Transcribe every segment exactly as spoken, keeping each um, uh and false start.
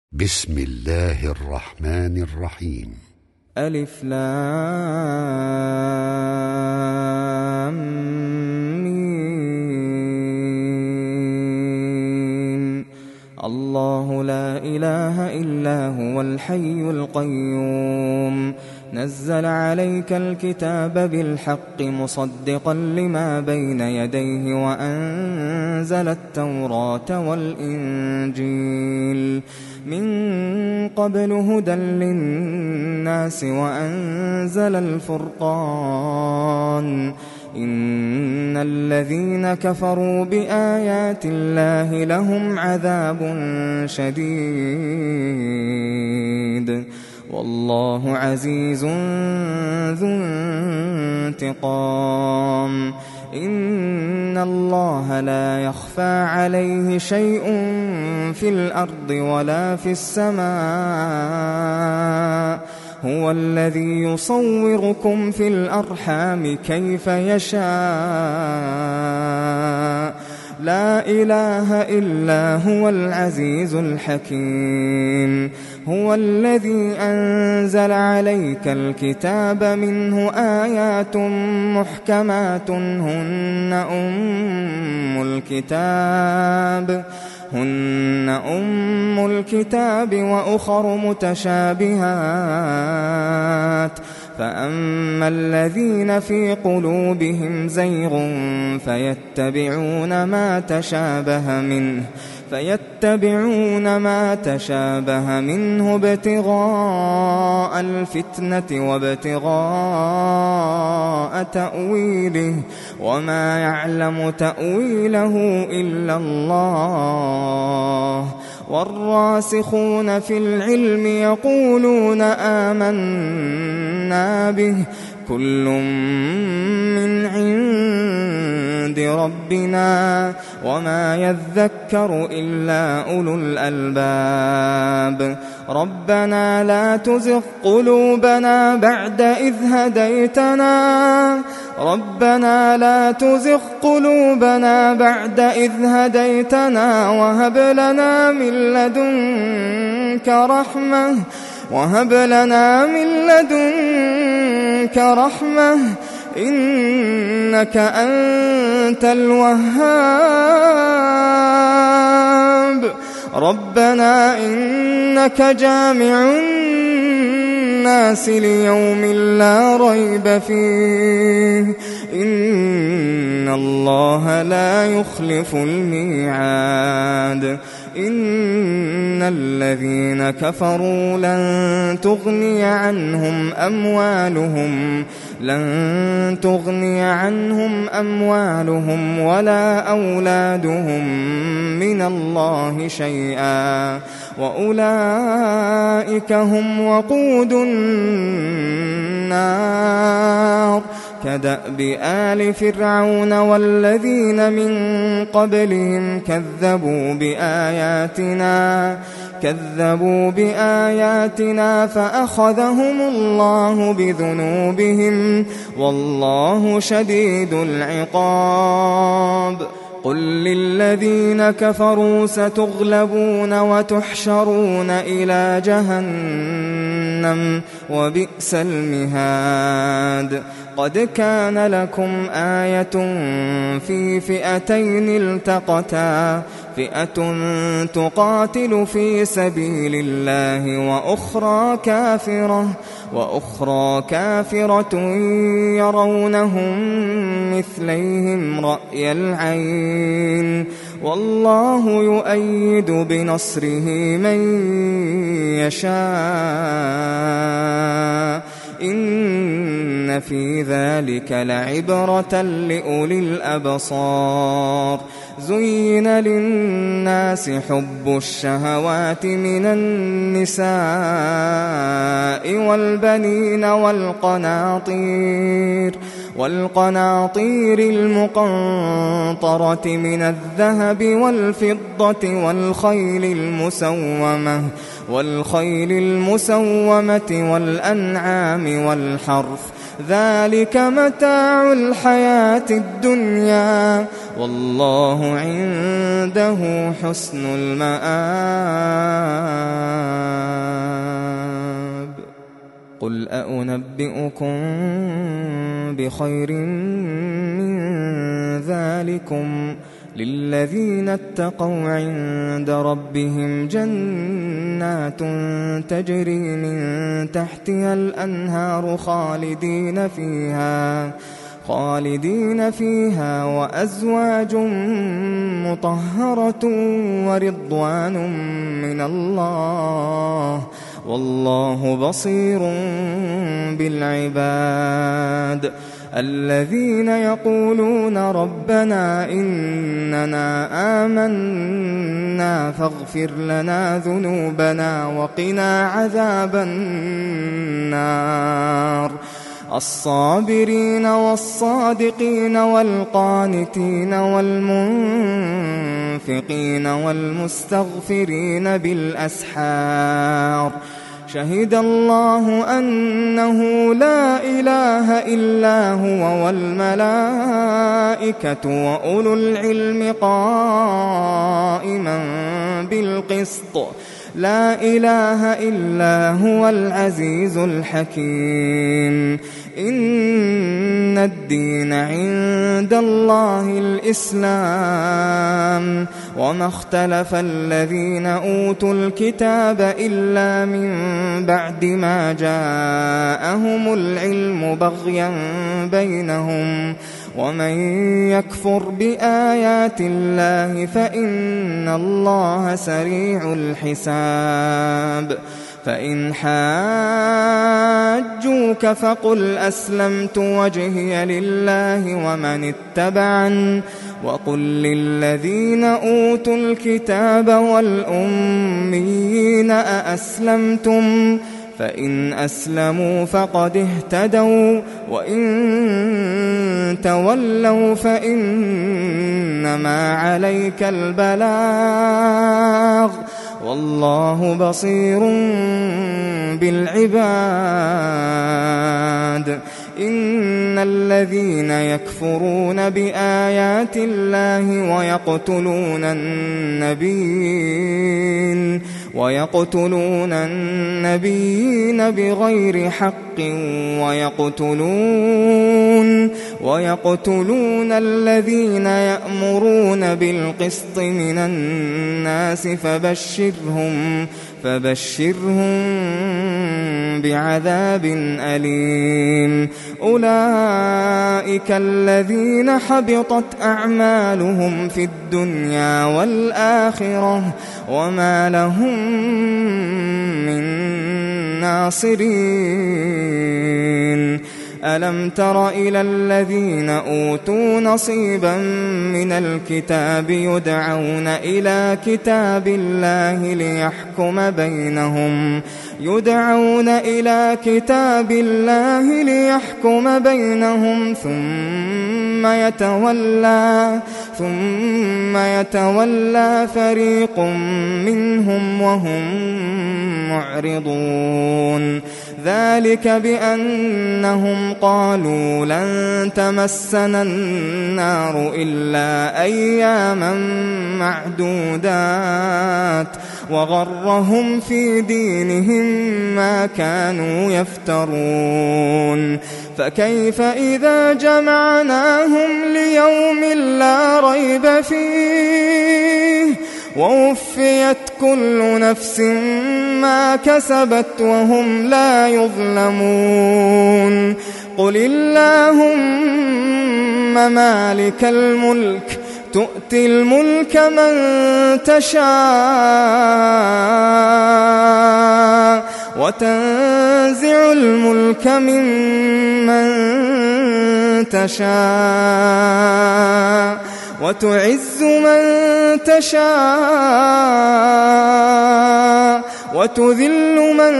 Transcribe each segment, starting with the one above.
بسم الله الرحمن الرحيم. ألف لام ميم. الله لا إله إلا هو الحي القيوم نزل عليك الكتاب بالحق مصدقا لما بين يديه وأنزل التوراة والإنجيل من قبل هدى للناس وأنزل الفرقان إن الذين كفروا بآيات الله لهم عذاب شديد والله عزيز ذو انتقام إن الله لا يخفى عليه شيء في الأرض ولا في السماء هو الذي يصوركم في الأرحام كيف يشاء لا إله إلا هو العزيز الحكيم هو الذي أنزل عليك الكتاب منه آيات محكمات هن أم الكتاب هن أم الكتاب وأخر متشابهات فأما الذين في قلوبهم زيغ فيتبعون ما تشابه منه فيتبعون ما تشابه منه ابتغاء الفتنة وابتغاء تأويله وما يعلم تأويله إلا الله والراسخون في العلم يقولون آمنا به كل من عند ربنا وما يذكر إلا أولو الألباب ربنا لا تزغ قلوبنا بعد إذ هديتنا ربنا لا تزغ قلوبنا بعد إذ هديتنا وهب لنا من لدنك رحمة وهب لنا من لدنك رحمة إنك أنت الوهاب ربنا إنك جامع الناس ليوم لا ريب فيه إن الله لا يخلف الميعاد إن الذين كفروا لن تغني عنهم أموالهم لن تغني عنهم أموالهم ولا أولادهم من الله شيئا وأولئك هم وقود النار كدأب آل فرعون والذين من قبلهم كذبوا بآياتنا كذبوا بآياتنا فأخذهم الله بذنوبهم والله شديد العقاب قل للذين كفروا ستغلبون وتحشرون إلى جهنم وبئس المهاد قد كان لكم آية في فئتين التقتا فئة تقاتل في سبيل الله وأخرى كافرة وأخرى كافرة يرونهم مثليهم رأي العين والله يؤيد بنصره من يشاء إن في ذلك لعبرة لأولي الأبصار زين للناس حب الشهوات من النساء والبنين والقناطير والقناطير المقنطرة من الذهب والفضة والخيل المسومة والخيل المسومة والأنعام والحرث ذلك متاع الحياة الدنيا والله عنده حسن المآب. قل أأنبئكم بخير من ذلكم للذين اتقوا عند ربهم جنات تجري من تحتها الأنهار خالدين فيها خالدين فيها وأزواج مطهرة ورضوان من الله والله بصير بالعباد. الذين يقولون ربنا إننا آمنا فاغفر لنا ذنوبنا وقنا عذاب النار. الصابرين والصادقين والقانتين والمنفقين والمستغفرين بالأسحار. شهد الله أنه لا إله إلا هو والملائكة وأولو العلم قائما بالقسط لا إله إلا هو العزيز الحكيم. إن الدين عند الله الإسلام وما اختلف الذين أوتوا الكتاب إلا من بعد ما جاءهم العلم بغيا بينهم ومن يكفر بآيات الله فإن الله سريع الحساب. فإن حاجوك فقل أسلمت وجهي لله ومن اتبعن وقل للذين أوتوا الكتاب والأميين أأسلمتم فإن أسلموا فقد اهتدوا وإن تولوا فإنما عليك البلاغ والله بصير بالعباد. إن الذين يكفرون بآيات الله ويقتلون النبيين ويقتلون النبيين بغير حق ويقتلون ويقتلون الذين يأمرون بالقسط من الناس فبشرهم فبشرهم بعذاب أليم. أولئك الذين حبطت أعمالهم في الدنيا والآخرة وما لهم من ناصرين. ألم تر إلى الذين أوتوا نصيبا من الكتاب يدعون إلى كتاب الله ليحكم بينهم يدعون إلى كتاب الله ليحكم بينهم ثم يتولى ثم يتولى فريق منهم وهم معرضون. ذلك بأنهم قالوا لن تمسنا النار إلا أياما معدودات وغرهم في دينهم ما كانوا يفترون. فكيف إذا جمعناهم ليوم لا ريب فيه ووفيت كل نفس ما كسبت وهم لا يظلمون. قل اللهم مالك الملك تؤتي الملك من تشاء وتنزع الملك ممن تشاء وتعز من تشاء وتذل من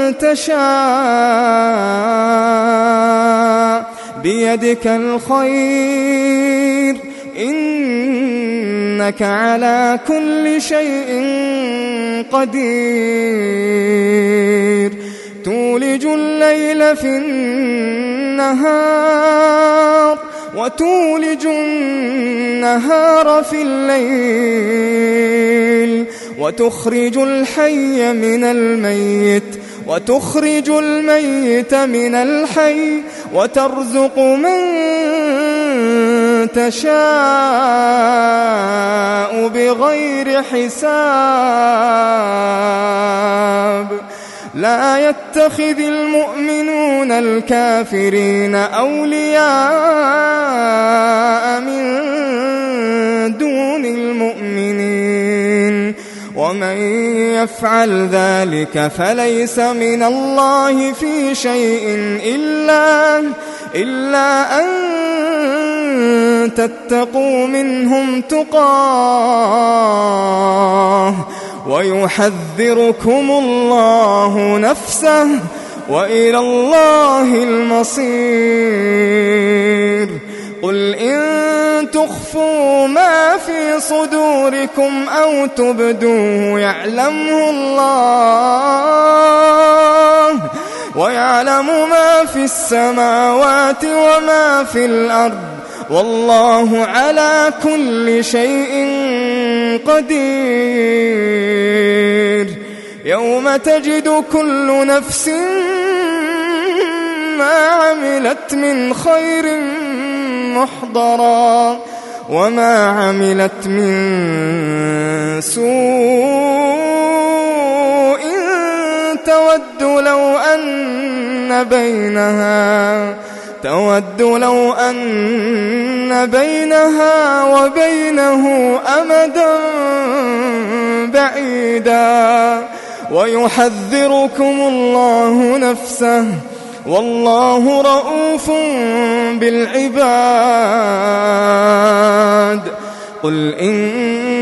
تشاء بيدك الخير إنك على كل شيء قدير. تولج الليل في النهار وتولج النهار في الليل وتخرج الحي من الميت وتخرج الميت من الحي وترزق من تشاء بغير حساب لا يتخذ المؤمنون الكافرين أولياء من دون المؤمنين ومن يفعل ذلك فليس من الله في شيء إلا, إلا أن تتقوا منهم تقاه ويحذركم الله نفسه وإلى الله المصير قل إن تخفوا ما في صدوركم أو تبدوه يعلمه الله ويعلم ما في السماوات وما في الأرض والله على كل شيء قدير يوم تجد كل نفس ما عملت من خير محضرا وما عملت من سوء تود لو أن بينها تود لو أن بينها وبينه أمدا بعيدا ويحذركم الله نفسه والله رؤوف بالعباد قل إن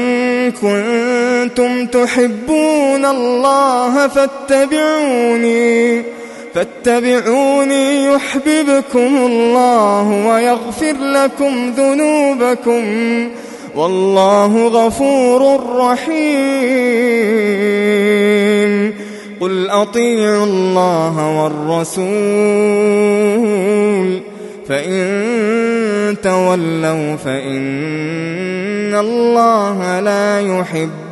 كنتم تحبون الله فاتبعوني فاتبعوني يحببكم الله ويغفر لكم ذنوبكم والله غفور رحيم قل أطيعوا الله والرسول فإن تولوا فإن الله لا يحب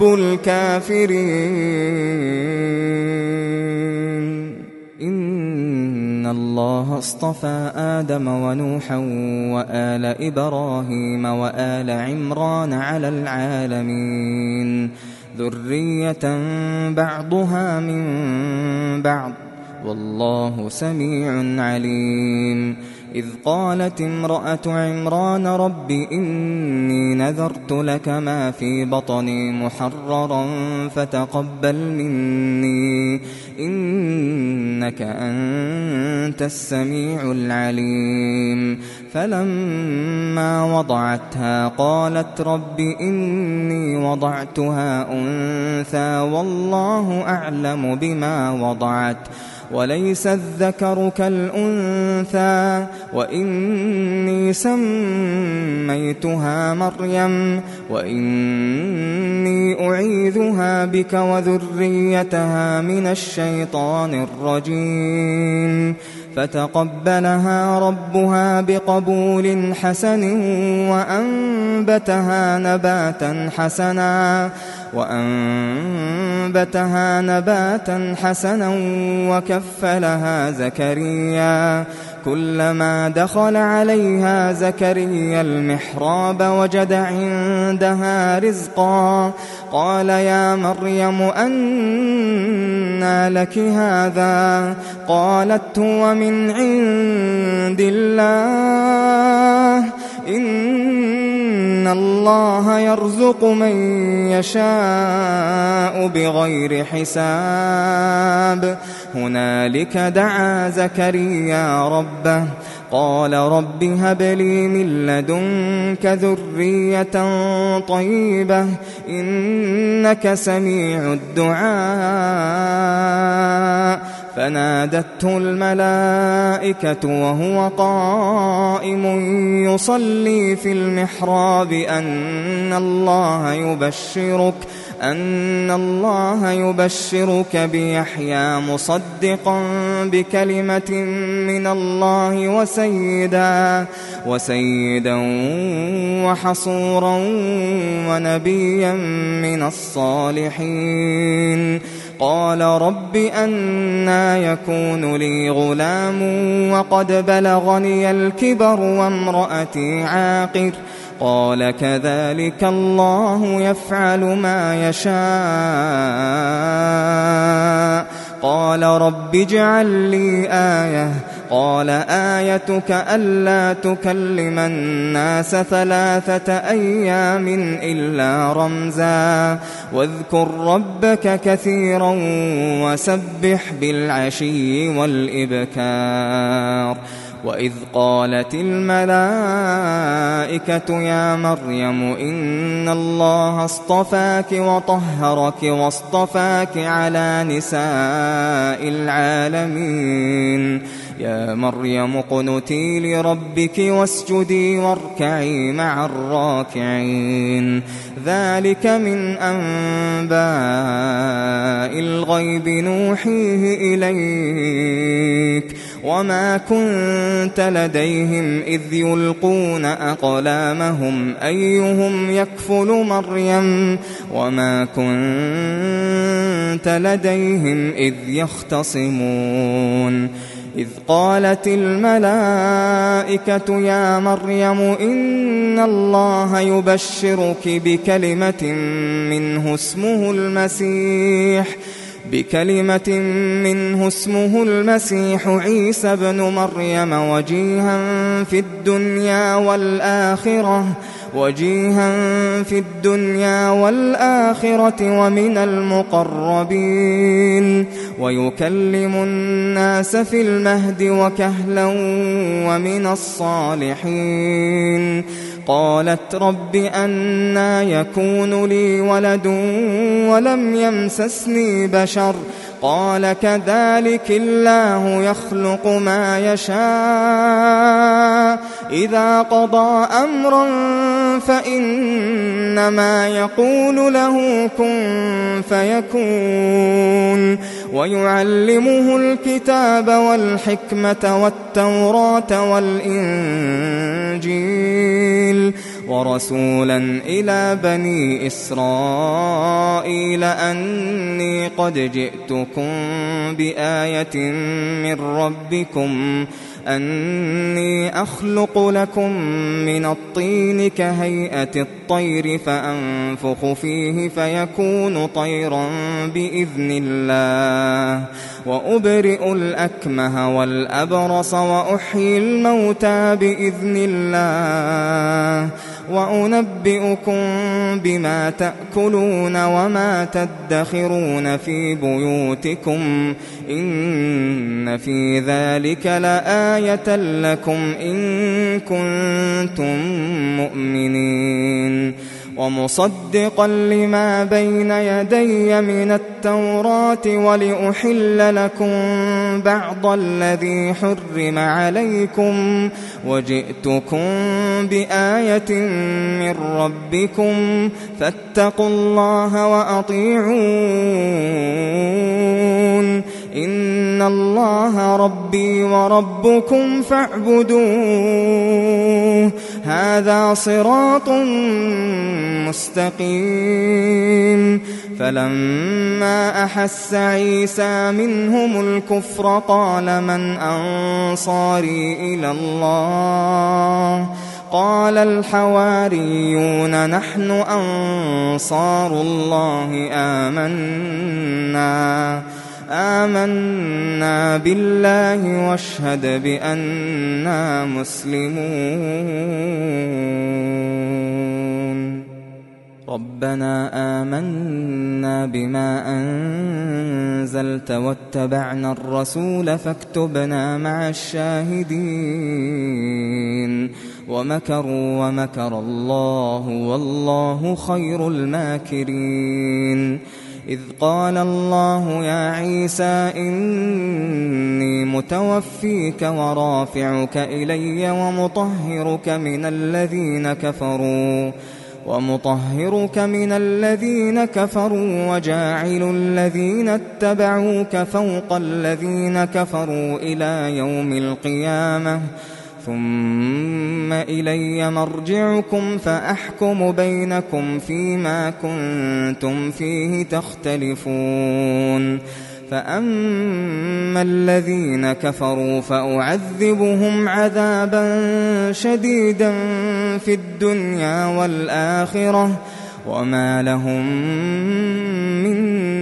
الكافرين إن الله اصطفى آدم ونوحا وآل إبراهيم وآل عمران على العالمين ذرية بعضها من بعض والله سميع عليم إذ قالت امرأة عمران رب إني نذرت لك ما في بطني محررا فتقبل مني إنك أنت السميع العليم فلما وضعتها قالت رب إني وضعتها أنثى والله أعلم بما وضعت وليس الذكر كالأنثى وإني سميتها مريم وإني أعيذها بك وذريتها من الشيطان الرجيم فتقبلها ربها بقبول حسن وأنبتها نباتا حسنا وأنبتها نباتا حسنا وكفلها زكريا كلما دخل عليها زكريا المحراب وجد عندها رزقا قال يا مريم أنى لك هذا قالت هو من عند الله إن الله يرزق من يشاء بغير حساب هنالك دعا زكريا ربه قال رب هب لي من لدنك ذرية طيبة إنك سميع الدعاء فنادته الملائكة وهو قائم يصلي في المحراب أن الله يبشرك أن الله يبشرك بيحيى مصدقا بكلمة من الله وسيدا وسيدا وحصورا ونبيا من الصالحين قال رب أنى يكون لي غلام وقد بلغني الكبر وامرأتي عاقر قال كذلك الله يفعل ما يشاء قال رب اجعل لي آية قال آيتك ألا تكلم الناس ثلاثة أيام إلا رمزا واذكر ربك كثيرا وسبح بالعشي والإبكار وإذ قالت الملائكة يا مريم إن الله اصطفاك وطهرك واصطفاك على نساء العالمين يا مريم اقنتي لربك واسجدي واركعي مع الراكعين ذلك من أنباء الغيب نوحيه إليك وما كنت لديهم إذ يلقون أقلامهم أيهم يكفل مريم وما كنت لديهم إذ يختصمون إذ قالت الملائكة يا مريم إن الله يبشرك بكلمة منه اسمه المسيح بكلمة منه اسمه المسيح عيسى ابن مريم وجيها في الدنيا والآخرة وجيها في الدنيا والآخرة ومن المقربين ويكلم الناس في المهد وكهلا ومن الصالحين قالت رب أنى يكون لي ولد ولم يمسسني بشر قال كذلك الله يخلق ما يشاء إذا قضى أمرا فإنما يقول له كن فيكون ويعلمه الكتاب والحكمة والتوراة والإنجيل ورسولا إلى بني إسرائيل أني قد جئتكم بآية من ربكم أني أخلق لكم من الطين كهيئة الطير فأنفخ فيه فيكون طيرا بإذن الله وأبرئ الأكمه والأبرص وأحيي الموتى بإذن الله وأنبئكم بما تأكلون وما تدخرون في بيوتكم إن في ذلك لآية لكم إن كنتم مؤمنين ومصدقا لما بين يدي من التوراة ولأحل لكم بعض الذي حرم عليكم وجئتكم بآية من ربكم فاتقوا الله وأطيعون إن الله ربي وربكم فاعبدوه هذا صراط مستقيم فلما أحس عيسى منهم الكفر قال من أنصاري إلى الله قال الحواريون نحن أنصار الله آمنا آمنا بالله واشهد بأننا مسلمون ربنا آمنا بما أنزلت واتبعنا الرسول فاكتبنا مع الشاهدين ومكروا ومكر الله والله خير الماكرين إذ قال الله يا عيسى إني متوفيك ورافعك إلي ومطهرك من الذين كفروا ومطهرك من الذين كفروا وجاعل الذين اتبعوك فوق الذين كفروا إلى يوم القيامة ثم إلي مرجعكم فأحكم بينكم فيما كنتم فيه تختلفون فأما الذين كفروا فأعذبهم عذابا شديدا في الدنيا والآخرة وما لهم من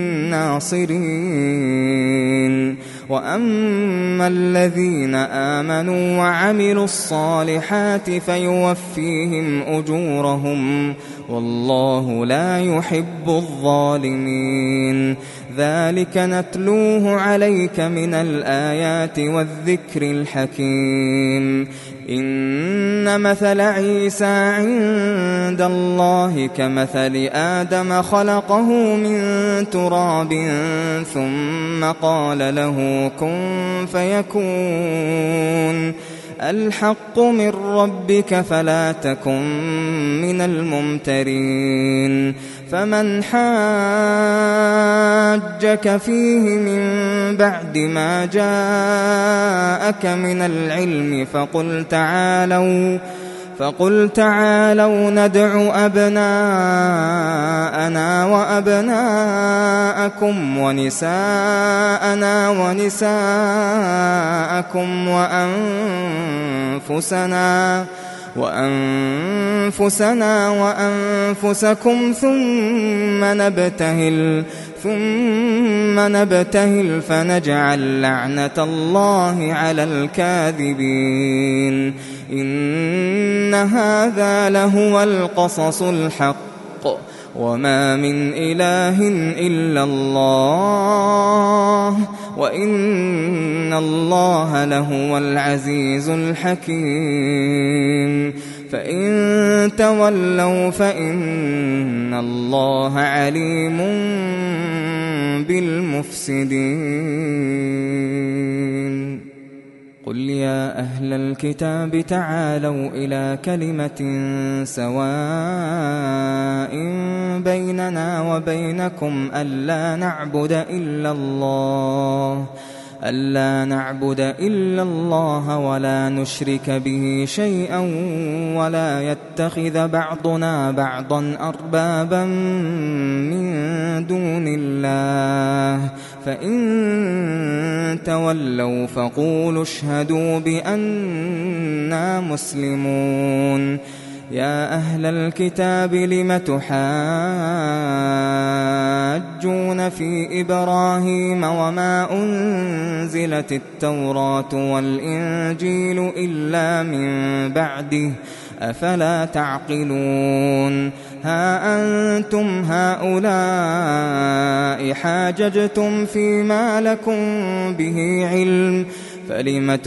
ناصرين وأما الذين آمنوا وعملوا الصالحات فيوفيهم أجورهم والله لا يحب الظالمين ذلك نتلوه عليك من الآيات والذكر الحكيم إن مثل عيسى عند الله كمثل آدم خلقه من تراب ثم قال له كن فيكون الحق من ربك فلا تكن من الممترين فمن حاجك فيه من بعد ما جاءك من العلم فقل تعالوا فقل تعالوا ندع أبناءنا وأبناءكم ونساءنا ونساءكم وأنفسنا وأنفسنا وأنفسكم ثم نبتهل ثم نبتهل فنجعل لعنة الله على الكاذبين إن هذا لهو القصص الحق وما من إله إلا الله وإن الله لهو العزيز الحكيم فإن تولوا فإن الله عليم بالمفسدين قل يا أهل الكتاب تعالوا إلى كلمة سواء بيننا وبينكم ألا نعبد إلا الله ألا نعبد إلا الله ولا نشرك به شيئا ولا يتخذ بعضنا بعضا أربابا من دون الله فإن تولوا فقولوا اشهدوا بأننا مسلمون يا أهل الكتاب لم تحاجون في إبراهيم وما أنزلت التوراة والإنجيل إلا من بعده أفلا تعقلون ها أنتم هؤلاء حاججتم فيما لكم به علم فلم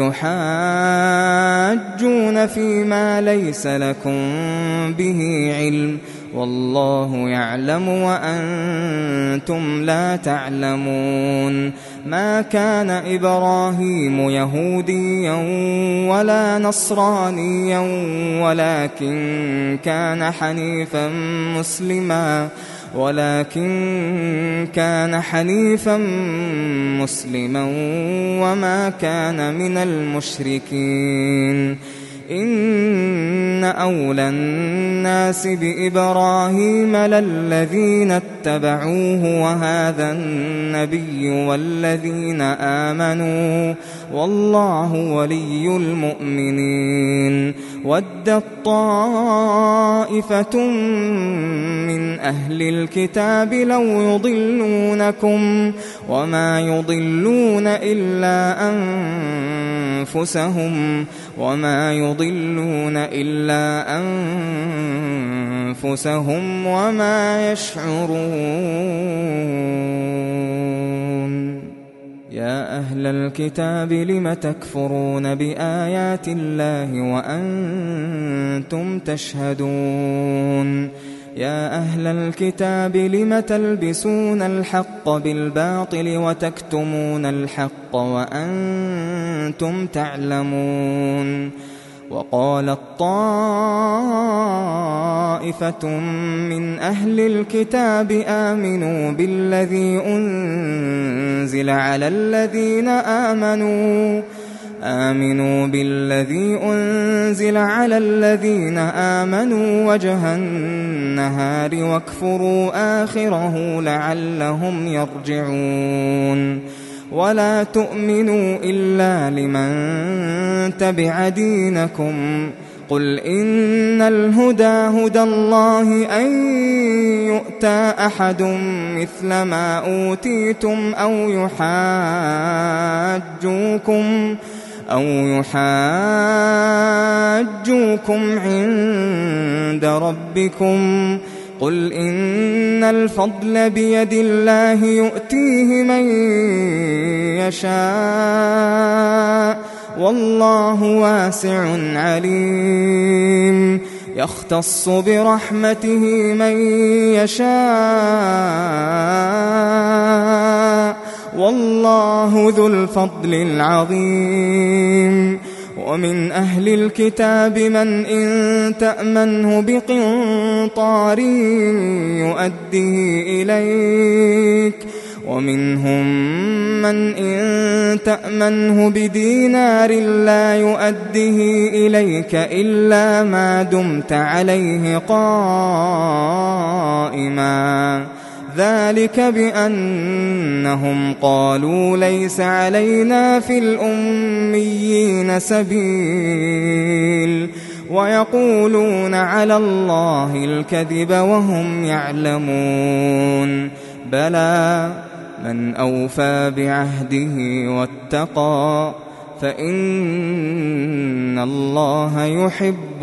تحاجون فيما ليس لكم به علم والله يعلم وأنتم لا تعلمون ما كان إبراهيم يهوديا ولا نصرانيا ولكن كان حنيفا مسلما ولكن كان حنيفا مسلما وما كان من المشركين إن أولى الناس بإبراهيم للذين اتبعوه وهذا النبي والذين آمنوا والله ولي المؤمنين ودت طائفة من أهل الكتاب لو يضلونكم وما يضلون إلا أنفسهم وما يضلون إلا أنفسهم وما يشعرون يا أهل الكتاب لم تكفرون بآيات الله وأنتم تشهدون يا أهل الكتاب لم تلبسون الحق بالباطل وتكتمون الحق وأنتم تعلمون وقالت طائفة من أهل الكتاب آمنوا بالذي أنزل على الذين آمنوا آمنوا بالذي أنزل على الذين آمنوا وجه النهار واكفروا آخره لعلهم يرجعون ولا تؤمنوا إلا لمن تبع دينكم قل إن الهدى هدى الله أن يؤتى أحد مثل ما أوتيتم أو يحاجوكم أو يحاجوكم عند ربكم قل إن الفضل بيد الله يؤتيه من يشاء والله واسع عليم يختص برحمته من يشاء والله ذو الفضل العظيم ومن أهل الكتاب من إن تأمنه بقنطار يؤديه إليك ومنهم من إن تأمنه بدينار لا يؤديه إليك إلا ما دمت عليه قائما ذلك بأنهم قالوا ليس علينا في الأميين سبيل ويقولون على الله الكذب وهم يعلمون بلى من أوفى بعهده واتقى فإن الله يحب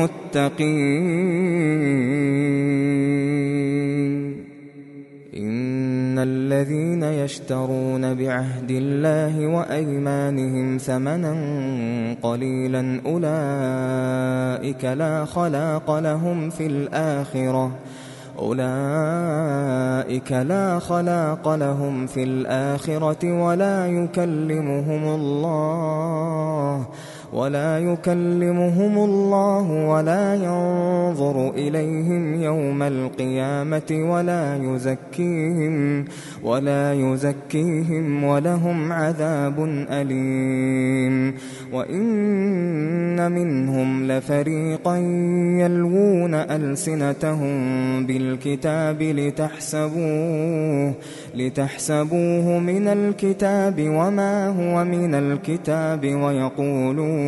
المتقين إن الذين يشترون بعهد الله وأيمانهم ثمنا قليلا أولئك لا خلاق لهم في الآخرة أولئك لا خلاق لهم في الآخرة ولا يكلمهم الله ولا يكلمهم الله ولا ينظر إليهم يوم القيامة ولا يزكيهم ولا يزكيهم ولهم عذاب أليم وإن منهم لفريقا يلوون ألسنتهم بالكتاب لتحسبوه لتحسبوه من الكتاب وما هو من الكتاب ويقولون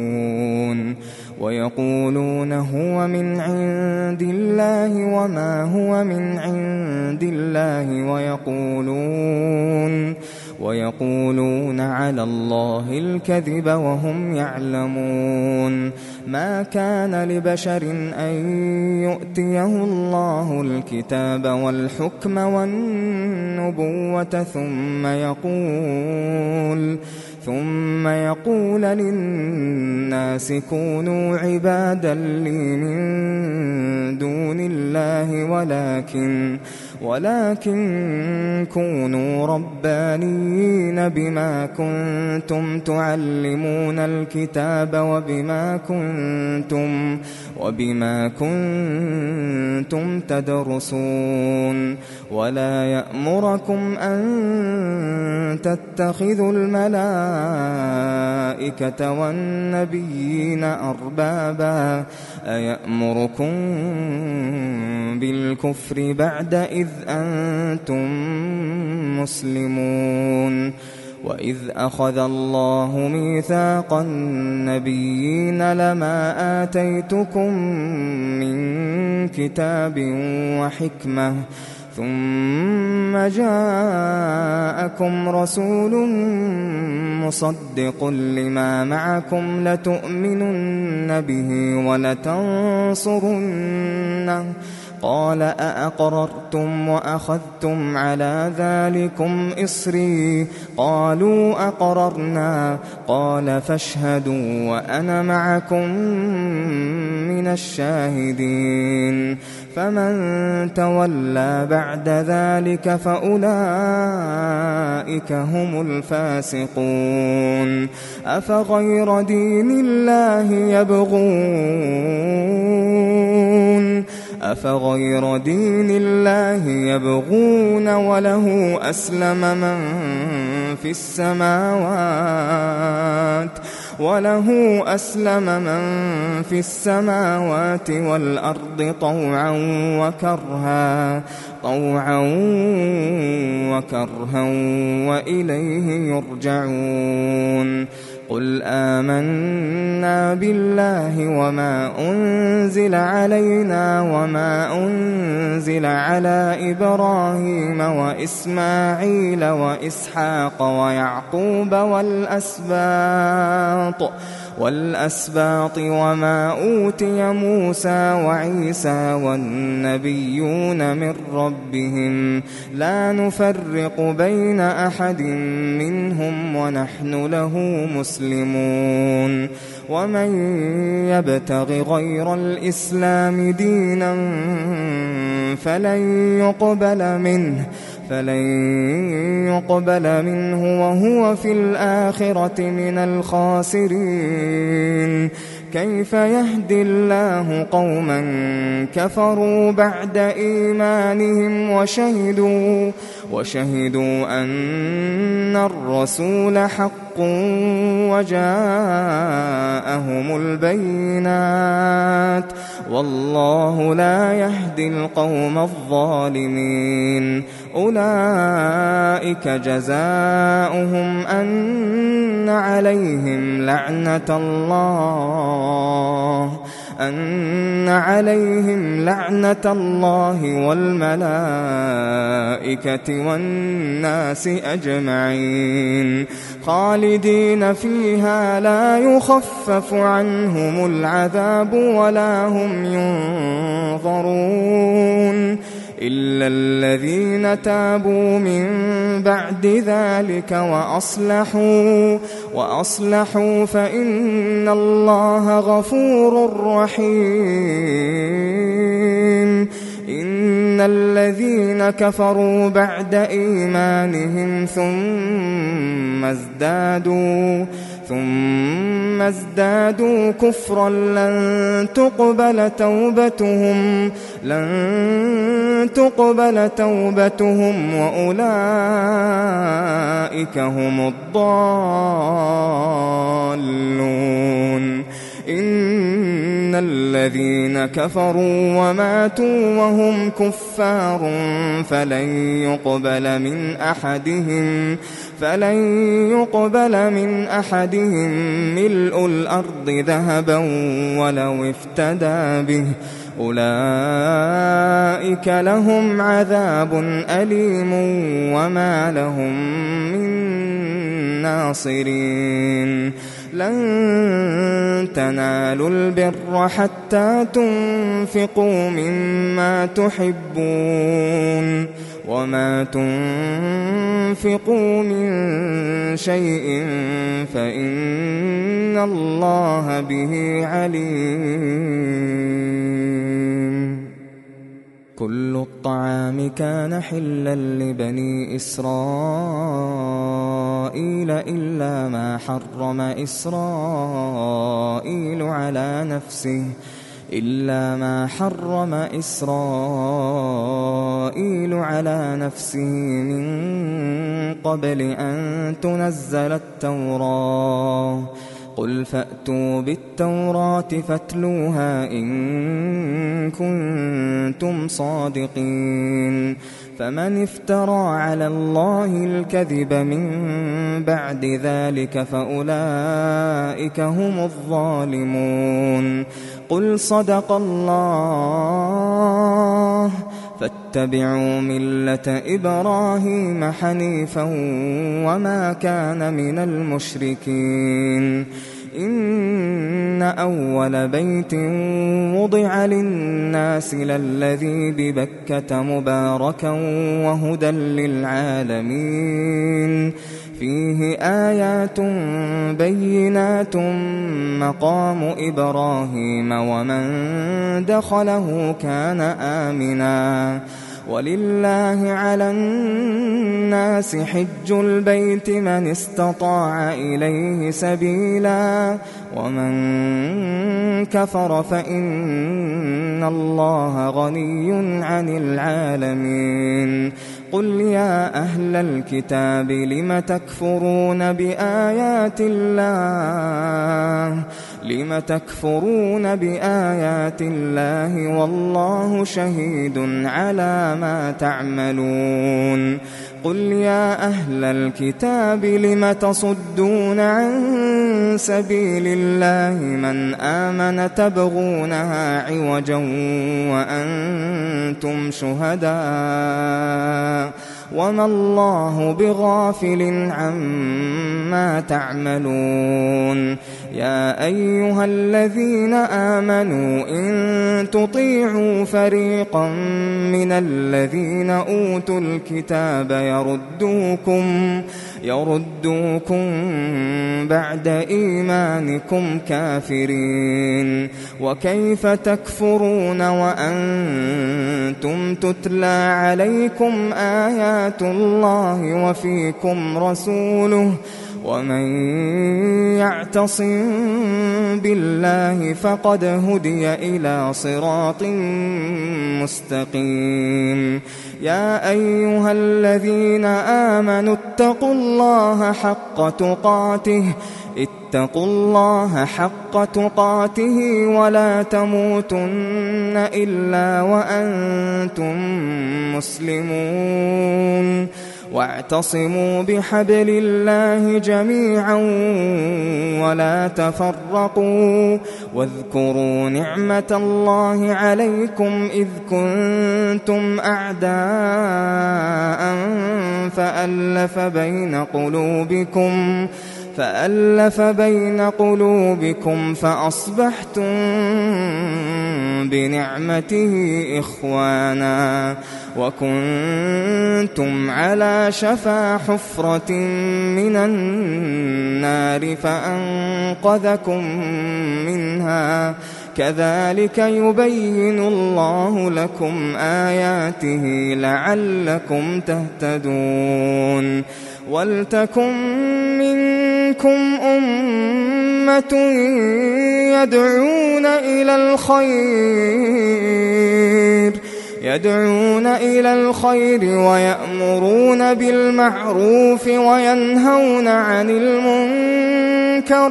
ويقولون هو من عند الله وما هو من عند الله ويقولون ويقولون على الله الكذب وهم يعلمون ما كان لبشر أن يؤتيه الله الكتاب والحكم والنبوة ثم يقول ثم يقول للناس كونوا عبادا لي من دون الله ولكن ولكن كونوا ربانيين بما كنتم تعلمون الكتاب وبما كنتم وبما كنتم تدرسون ولا يأمركم أن تتخذوا الملائكة والنبيين أربابا أيأمركم بالكفر بعد إذ أنتم مسلمون وإذ أخذ الله ميثاق النبيين لما آتيتكم من كتاب وحكمة ثم جاءكم رسول مصدق لما معكم لتؤمنن به ولتنصرنه قال أأقررتم وأخذتم على ذلكم إصري قالوا أقررنا قال فاشهدوا وأنا معكم من الشاهدين فمن تولى بعد ذلك فأولئك هم الفاسقون أفغير دين الله يبغون أفغير دين الله يبغون وله أسلم من في السماوات وله أسلم من في السماوات والأرض طوعا وكرها طوعا وكرها وإليه يرجعون قل آمنا بالله وما أنزل علينا وما أنزل على إبراهيم وإسماعيل وإسحاق ويعقوب والأسباط والأسباط وما أوتي موسى وعيسى والنبيون من ربهم لا نفرق بين أحد منهم ونحن له مسلمون ومن يبتغ غير الإسلام دينا فلن يقبل منه فلن يقبل منه وهو في الآخرة من الخاسرين كيف يهدي الله قوما كفروا بعد إيمانهم وشهدوا وشهدوا أن الرسول حق وجاءهم البينات والله لا يهدي القوم الظالمين أولئك جزاؤهم أن عليهم لعنة الله أن عليهم لعنة الله والملائكة والناس أجمعين خالدين فيها لا يخفف عنهم العذاب ولا هم ينظرون إلا الذين تابوا من بعد ذلك وأصلحوا وأصلحوا فإن الله غفور رحيم إن الذين كفروا بعد إيمانهم ثم ازدادوا ثم ازدادوا كفرا لن تقبل توبتهم لن تقبل توبتهم وأولئك هم الضالون إن الذين كفروا وماتوا وهم كفار فلن يقبل من أحدهم فلن يقبل من أحدهم ملء الأرض ذهبا ولو افتدى به أولئك لهم عذاب أليم وما لهم من ناصرين لن تنالوا البر حتى تنفقوا مما تحبون وما تنفقوا من شيء فإن الله به عليم كل الطعام كان حلا لبني إسرائيل إلا ما حرم إسرائيل على نفسه إلا ما حرم إسرائيل على نفسه من قبل أن تنزل التوراة قل فأتوا بالتوراة فاتلوها إن كنتم صادقين فمن افترى على الله الكذب من بعد ذلك فأولئك هم الظالمون قل صدق الله فاتبعوا ملة إبراهيم حنيفا وما كان من المشركين إن أول بيت وضع للناس للذي ببكة مباركا وهدى للعالمين فيه آيات بينات مقام إبراهيم ومن دخله كان آمنا ولله على الناس حج البيت من استطاع إليه سبيلا ومن كفر فإن الله غني عن العالمين قل يا أهل الكتاب لم تكفرون بآيات الله لم تكفرون بآيات الله والله شهيد على ما تعملون قل يا أهل الكتاب لم تصدون عن سبيل الله من آمن تبغونها عوجا وأنتم شهداء وما الله بغافل عما تعملون يا أيها الذين آمنوا إن تطيعوا فريقا من الذين أوتوا الكتاب يردوكم يردوكم بعد إيمانكم كافرين وكيف تكفرون وأنتم تتلى عليكم آيات الله وفيكم رسوله ومن يعتصم بالله فقد هدي إلى صراط مستقيم يا أيها الذين آمنوا اتقوا الله حق تقاته اتقوا الله حق تقاته ولا تموتن إلا وأنتم مسلمون واعتصموا بحبل الله جميعا ولا تفرقوا واذكروا نعمة الله عليكم إذ كنتم أعداء فألف بين قلوبكم فألف بين قلوبكم فأصبحتم بنعمته إخوانا وكنتم على شفا حفرة من النار فأنقذكم منها كذلك يبين الله لكم آياته لعلكم تهتدون ولتكن منكم أمة يدعون إلى الخير يدعون إلى الخير ويأمرون بالمعروف وينهون عن المنكر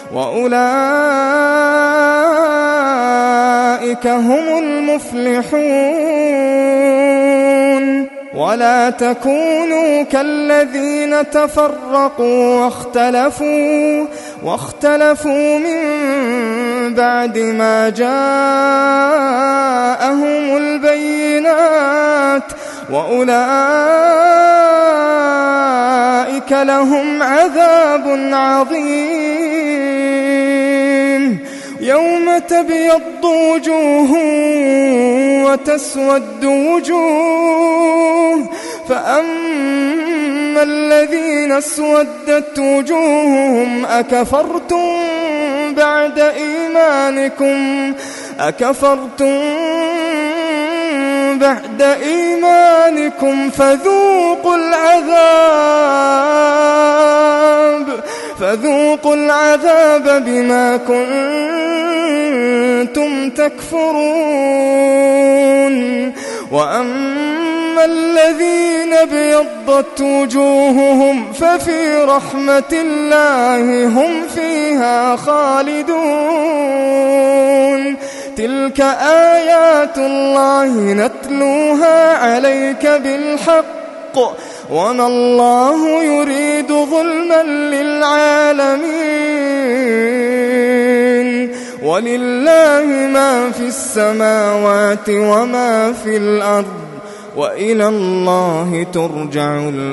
وأولئك هم المفلحون ولا تكونوا كالذين تفرقوا واختلفوا واختلفوا من بعد ما جاءهم البينات وأولئك لهم عذاب عظيم يوم تبيض وجوه وتسود وجوه فأما الذين اسودت وجوههم أكفرتم بعد إيمانكم أكفرتم بعد إيمانكم فذوقوا العذاب فذوقوا العذاب بما كنتم تكفرون وأما الذين ابيضت وجوههم ففي رحمة الله هم فيها خالدون تلك آيات الله نتلوها عليك بالحق وما الله يريد ظلما للعالمين ولله ما في السماوات وما في الأرض وإلى الله ترجع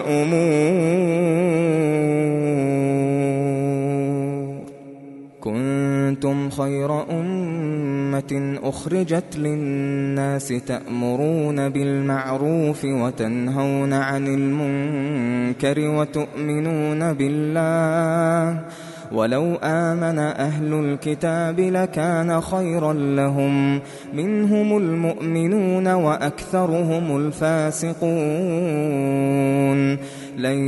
الأمور كنتم خير أمة أخرجت للناس تأمرون بالمعروف وتنهون عن المنكر وتؤمنون بالله ولو آمن أهل الكتاب لكان خيرا لهم منهم المؤمنون وأكثرهم الفاسقون لن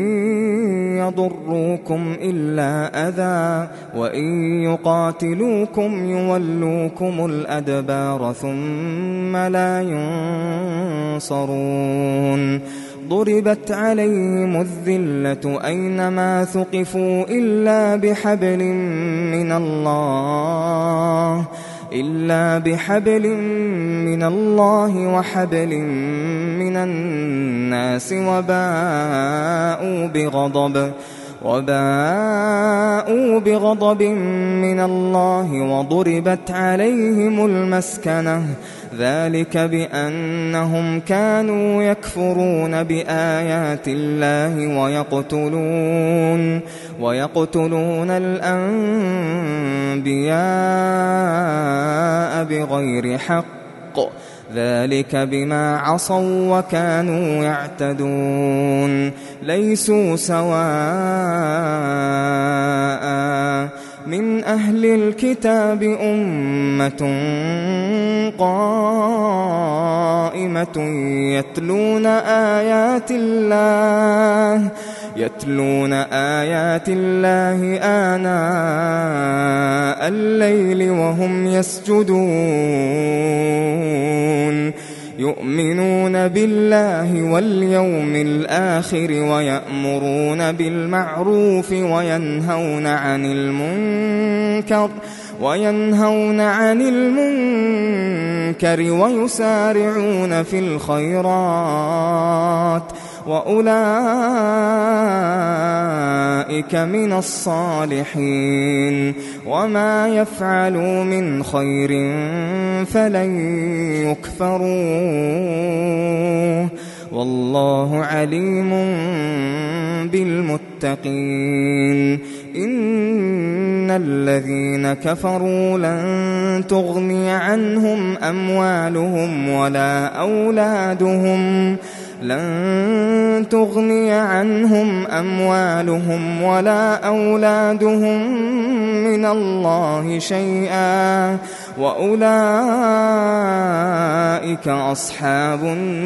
يضروكم إلا أذى وإن يقاتلوكم يولوكم الأدبار ثم لا ينصرون ضربت عليهم الذلة أينما ثقفوا إلا بحبل من الله إلا بحبل من الله وحبل من الناس وباءوا بغضب وباءوا بغضب من الله وضربت عليهم المسكنة ذلك بأنهم كانوا يكفرون بآيات الله ويقتلون ويقتلون الأنبياء بغير حق ذلك بما عصوا وكانوا يعتدون ليسوا سواء من أهل الكتاب أمة قائمة يتلون آيات الله يتلون آيات الله آناء الليل وهم يسجدون يؤمنون بالله واليوم الآخر ويأمرون بالمعروف وينهون عن المنكر وينهون عن المنكر ويسارعون في الخيرات وأولئك من الصالحين وما يفعلوا من خير فلن يكفروه والله عليم بالمتقين إن الذين كفروا لن تغني عنهم أموالهم ولا أولادهم لن تغني عنهم أموالهم ولا أولادهم من الله شيئا وأولئك أصحاب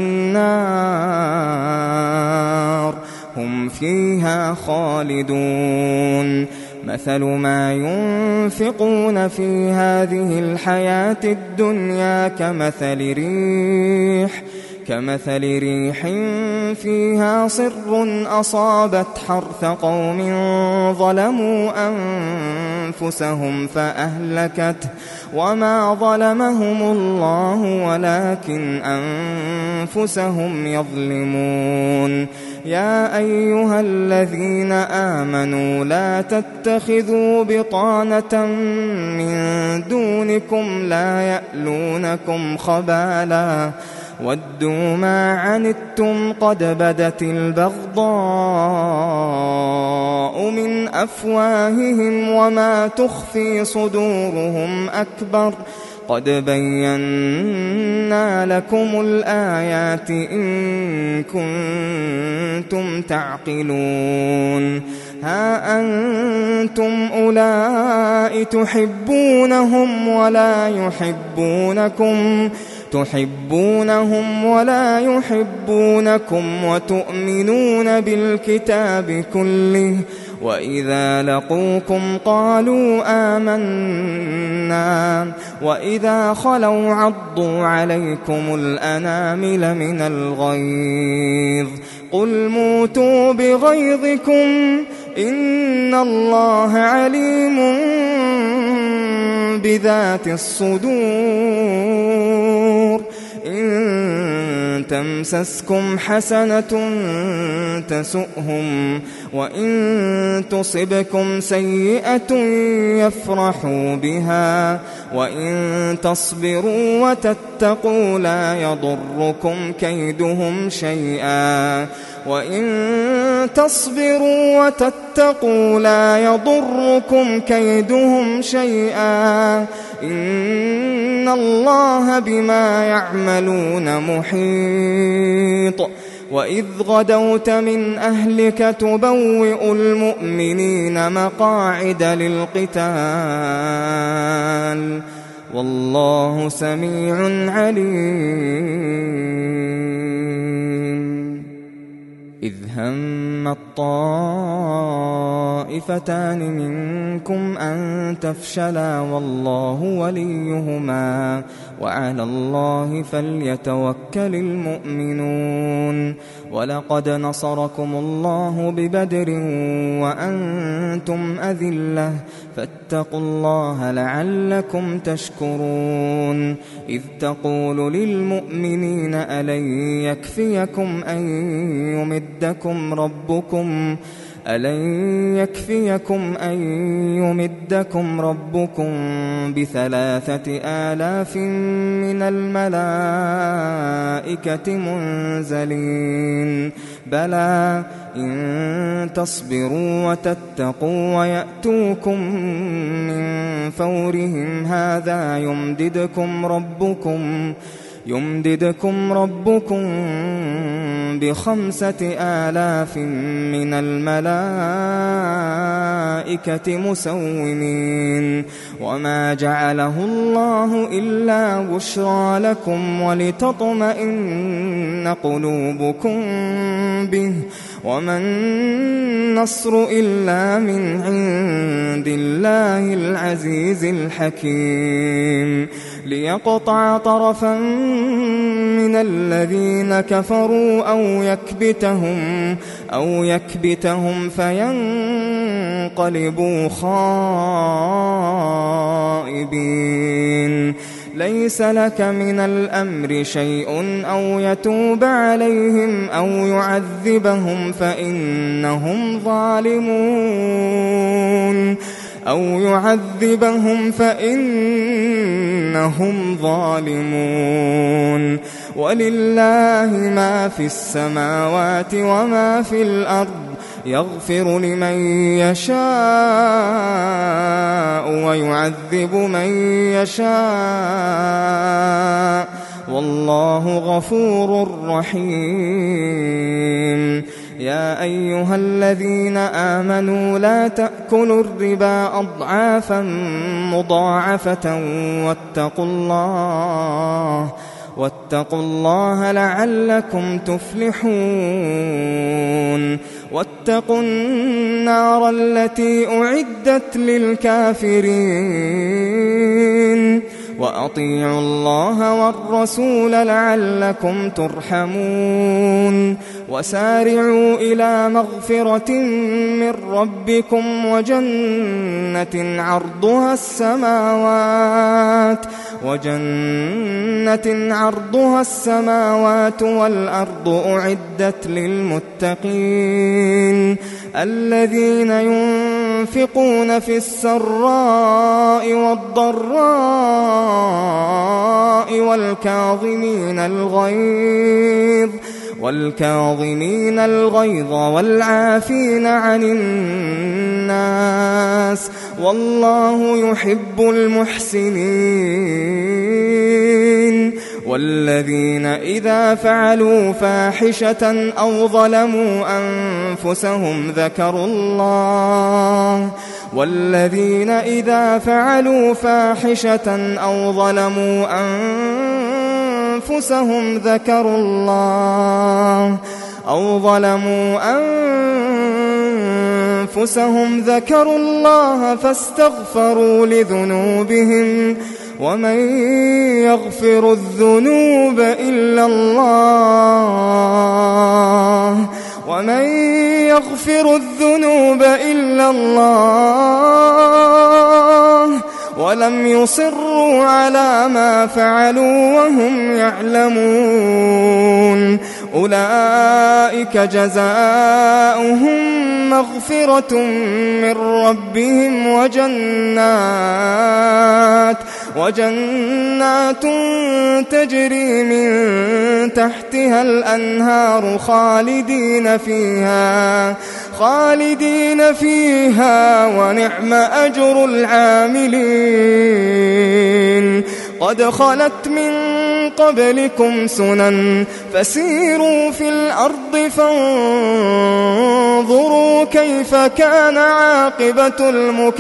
النار هم فيها خالدون مثل ما ينفقون في هذه الحياة الدنيا كمثل ريح كمثل ريح فيها صر أصابت حرث قوم ظلموا أنفسهم فأهلكته وما ظلمهم الله ولكن أنفسهم يظلمون يا أيها الذين آمنوا لا تتخذوا بطانة من دونكم لا يألونكم خبالا ودوا ما عنتم قد بدت البغضاء من أفواههم وما تخفي صدورهم أكبر قد بينا لكم الآيات إن كنتم تعقلون ها أنتم أولئك تحبونهم ولا يحبونكم تحبونهم ولا يحبونكم وتؤمنون بالكتاب كله وإذا لقوكم قالوا آمنا وإذا خلوا عضوا عليكم الأنامل من الغيظ قل موتوا بغيظكم إن الله عليم بذات الصدور إن تمسسكم حسنة تسؤهم وإن تصبكم سيئة يفرحوا بها وإن تصبروا وتتقوا لا يضركم كيدهم شيئا وإن تصبروا وتتقوا لا يضركم كيدهم شيئا إن الله بما يعملون محيط وإذ غدوت من أهلك تبوئ المؤمنين مقاعد للقتال والله سميع عليم إذ هم الطائفتان طائفتان منكم أن تفشلا والله وليهما وعلى الله فليتوكل المؤمنون ولقد نصركم الله ببدر وأنتم أذلة فاتقوا الله لعلكم تشكرون إذ تقول للمؤمنين ألن يكفيكم أن يمدكم ربكم ألن يكفيكم أن يمدكم ربكم بثلاثة آلاف من الملائكة منزلين بلى إن تصبروا وتتقوا ويأتوكم من فورهم هذا يمددكم ربكم يمددكم ربكم بخمسة آلاف من الملائكة مسومين وما جعله الله إلا بشرى لكم ولتطمئن قلوبكم به وما النصر إلا من عند الله العزيز الحكيم ليقطع طرفا من الذين كفروا أو يكبتهم أو يكبتهم فينقلبوا خائبين ليس لك من الأمر شيء أو يتوب عليهم أو يعذبهم فإنهم ظالمون أو يعذبهم فإنهم ظالمون ولله ما في السماوات وما في الأرض يغفر لمن يشاء ويعذب من يشاء والله غفور رحيم يا أيها الذين آمنوا لا تأكلوا الربا أضعافا مضاعفة واتقوا الله واتقوا الله لعلكم تفلحون واتقوا النار التي أعدت للكافرين وأطيعوا الله والرسول لعلكم ترحمون وسارعوا إلى مغفرة من ربكم وجنة عرضها السماوات وجنة عرضها السماوات والأرض أعدت للمتقين الذين ينفقون في السراء والضراء والكاظمين الغيظ والكاظمين الغيظ والعافين عن الناس والله يحب المحسنين والذين إذا فعلوا فاحشة أو ظلموا أنفسهم ذكروا الله والذين إذا فعلوا فاحشة أو ظلموا أنفسهم ذكروا الله أو ظلموا أنفسهم ذكروا الله فاستغفروا لذنوبهم ومن يغفر الذنوب إلا الله ومن يغفر الذنوب إلا الله ولم يصروا على ما فعلوا وهم يعلمون أولئك جزاؤهم مغفرة من ربهم وجنات وجنات تجري من تحتها الأنهار خالدين فيها خالدين فيها ونعم أجر العاملين قد خلت من قبلكم سنن فسيروا في الأرض فانظروا كيف كان عاقبة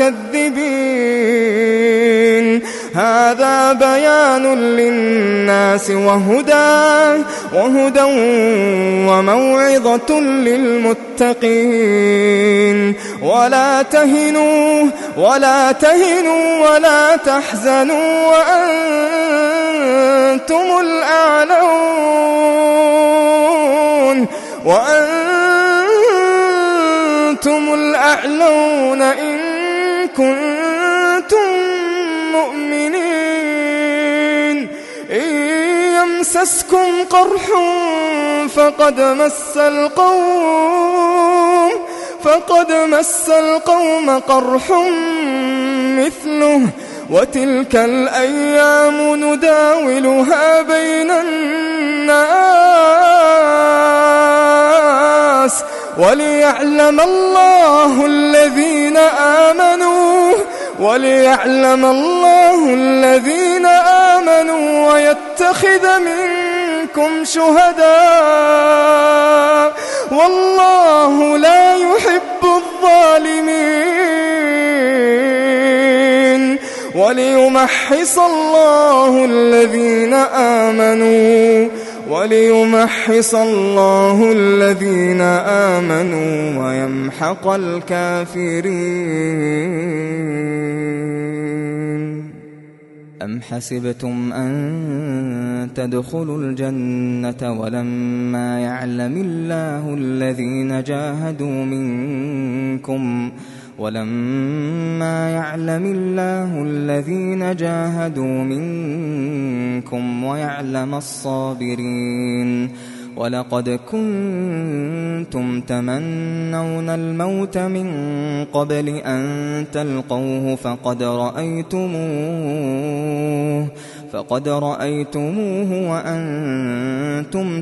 المكذبين هذا بيان للناس وهدى وهدى وموعظة للمتقين ولا تهنوا ولا تهنوا ولا تحزنوا وأنتم الأعلون وأنتم الأعلون إن كنتم مؤمنين. إن يمسسكم قرح فقد مس القوم فقد مس القوم قرح مثله وتلك الأيام نداولها بين الناس وليعلم الله الذين آمنوا وليعلم الله الذين آمنوا ويتخذ منكم شهداء والله لا يحب الظالمين. وليمحص الله الذين آمنوا وليمحص الله الذين آمنوا ويمحق الكافرين. أم حسبتم أن تدخلوا الجنة ولما يعلم الله الذين جاهدوا منكم ولما يعلم الله الذين جاهدوا منكم ويعلم الصابرين. ولقد كنتم تمنون الموت من قبل أن تلقوه فقد رأيتموه فقد رأيتموه وأنتم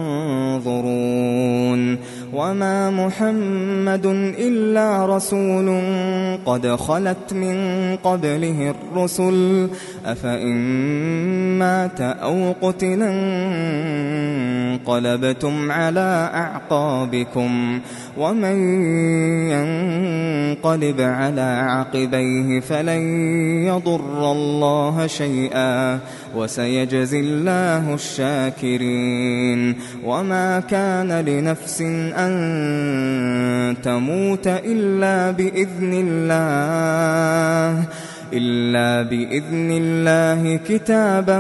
تنظرون. وما محمد إلا رسول قد خلت من قبله الرسل أفإن مات أو قتلا انقلبتم على أعقابكم ومن ينقلب على عقبيه فلن يضر الله شيئا وسيجزي الله الشاكرين. وما كان لنفس أن تموت إلا بإذن الله إلا بإذن الله كتابا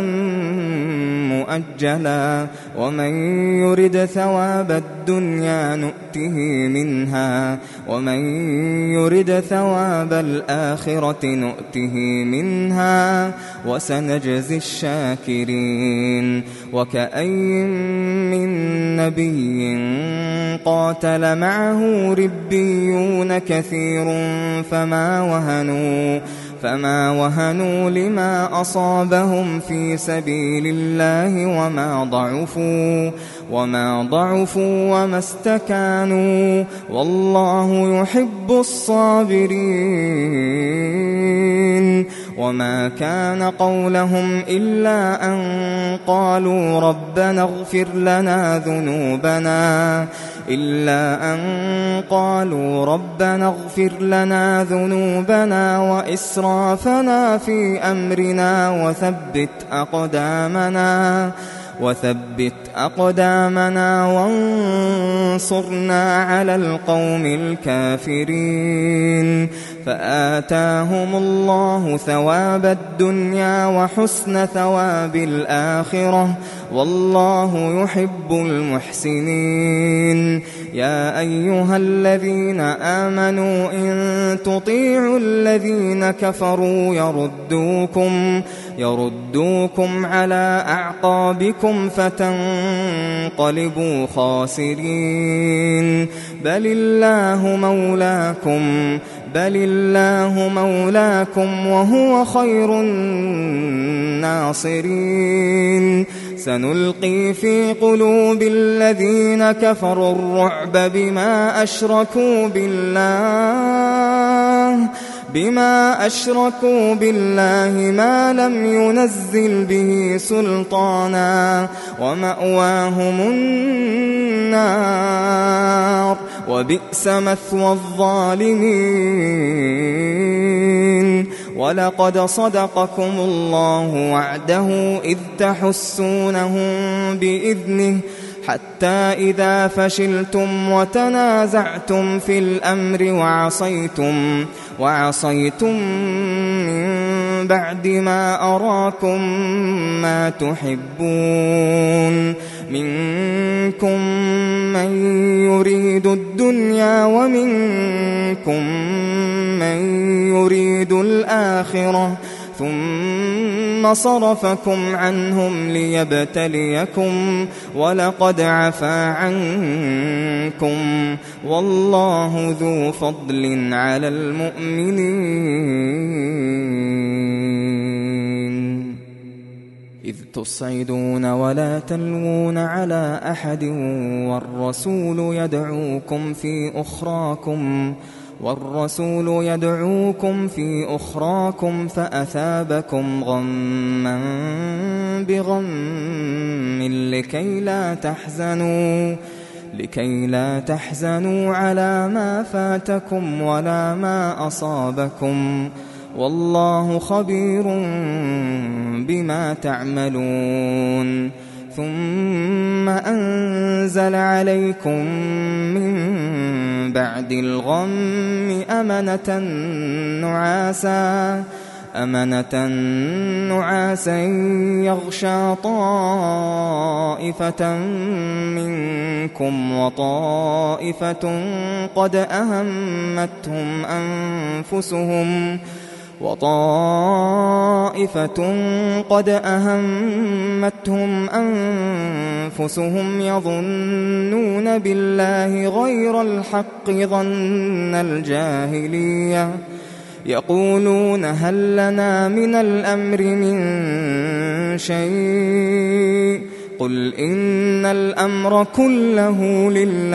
مؤجلا. ومن يرد ثواب الدنيا نؤته منها ومن يرد ثواب الآخرة نؤته منها وسنجزي الشاكرين. وكأين من نبي قاتل معه ربيون كثير فما وهنوا فما وهنوا لما أصابهم في سبيل الله وما ضعفوا وما ضعفوا وما استكانوا والله يحب الصابرين. وما كان قولهم إلا أن قالوا ربنا اغفر لنا ذنوبنا إلا أن قالوا ربنا اغفر لنا ذنوبنا وإسرافنا في أمرنا وثبت أقدامنا وثبت أقدامنا وانصرنا على القوم الكافرين. فآتاهم الله ثواب الدنيا وحسن ثواب الآخرة والله يحب المحسنين. يا أيها الذين آمنوا إن تطيعوا الذين كفروا يردوكم يردوكم على أعقابكم فتنقلبوا خاسرين. بل الله مولاكم بل الله مولاكم وهو خير الناصرين. سنلقي في قلوب الذين كفروا الرعب بما أشركوا بالله بما أشركوا بالله ما لم ينزل به سلطانا ومأواهم النار وبئس مثوى الظالمين. ولقد صدقكم الله وعده إذ تحسونهم بإذنه حتى إذا فشلتم وتنازعتم في الأمر وعصيتم وعصيتم من بعد ما أراكم ما تحبون منكم من يريد الدنيا ومنكم من يريد الآخرة ثم صرفكم عنهم ليبتليكم ولقد عفا عنكم والله ذو فضل على المؤمنين إذ تصعدون ولا تلوون على أحد والرسول يدعوكم في أخراكم والرسول يدعوكم في أخراكم فأثابكم غما بغم لكي لا تحزنوا لكي لا تحزنوا على ما فاتكم ولا ما أصابكم والله خبير بما تعملون ثم أنزل عليكم من بعد الغم أمنة نعاسا أمنة نعاسا يغشى طائفة منكم وطائفة قد أهمتهم أنفسهم وطائفة قد أهمتهم أنفسهم يظنون بالله غير الحق ظن الجاهلية يقولون هل لنا من الأمر من شيء قل إن الأمر كله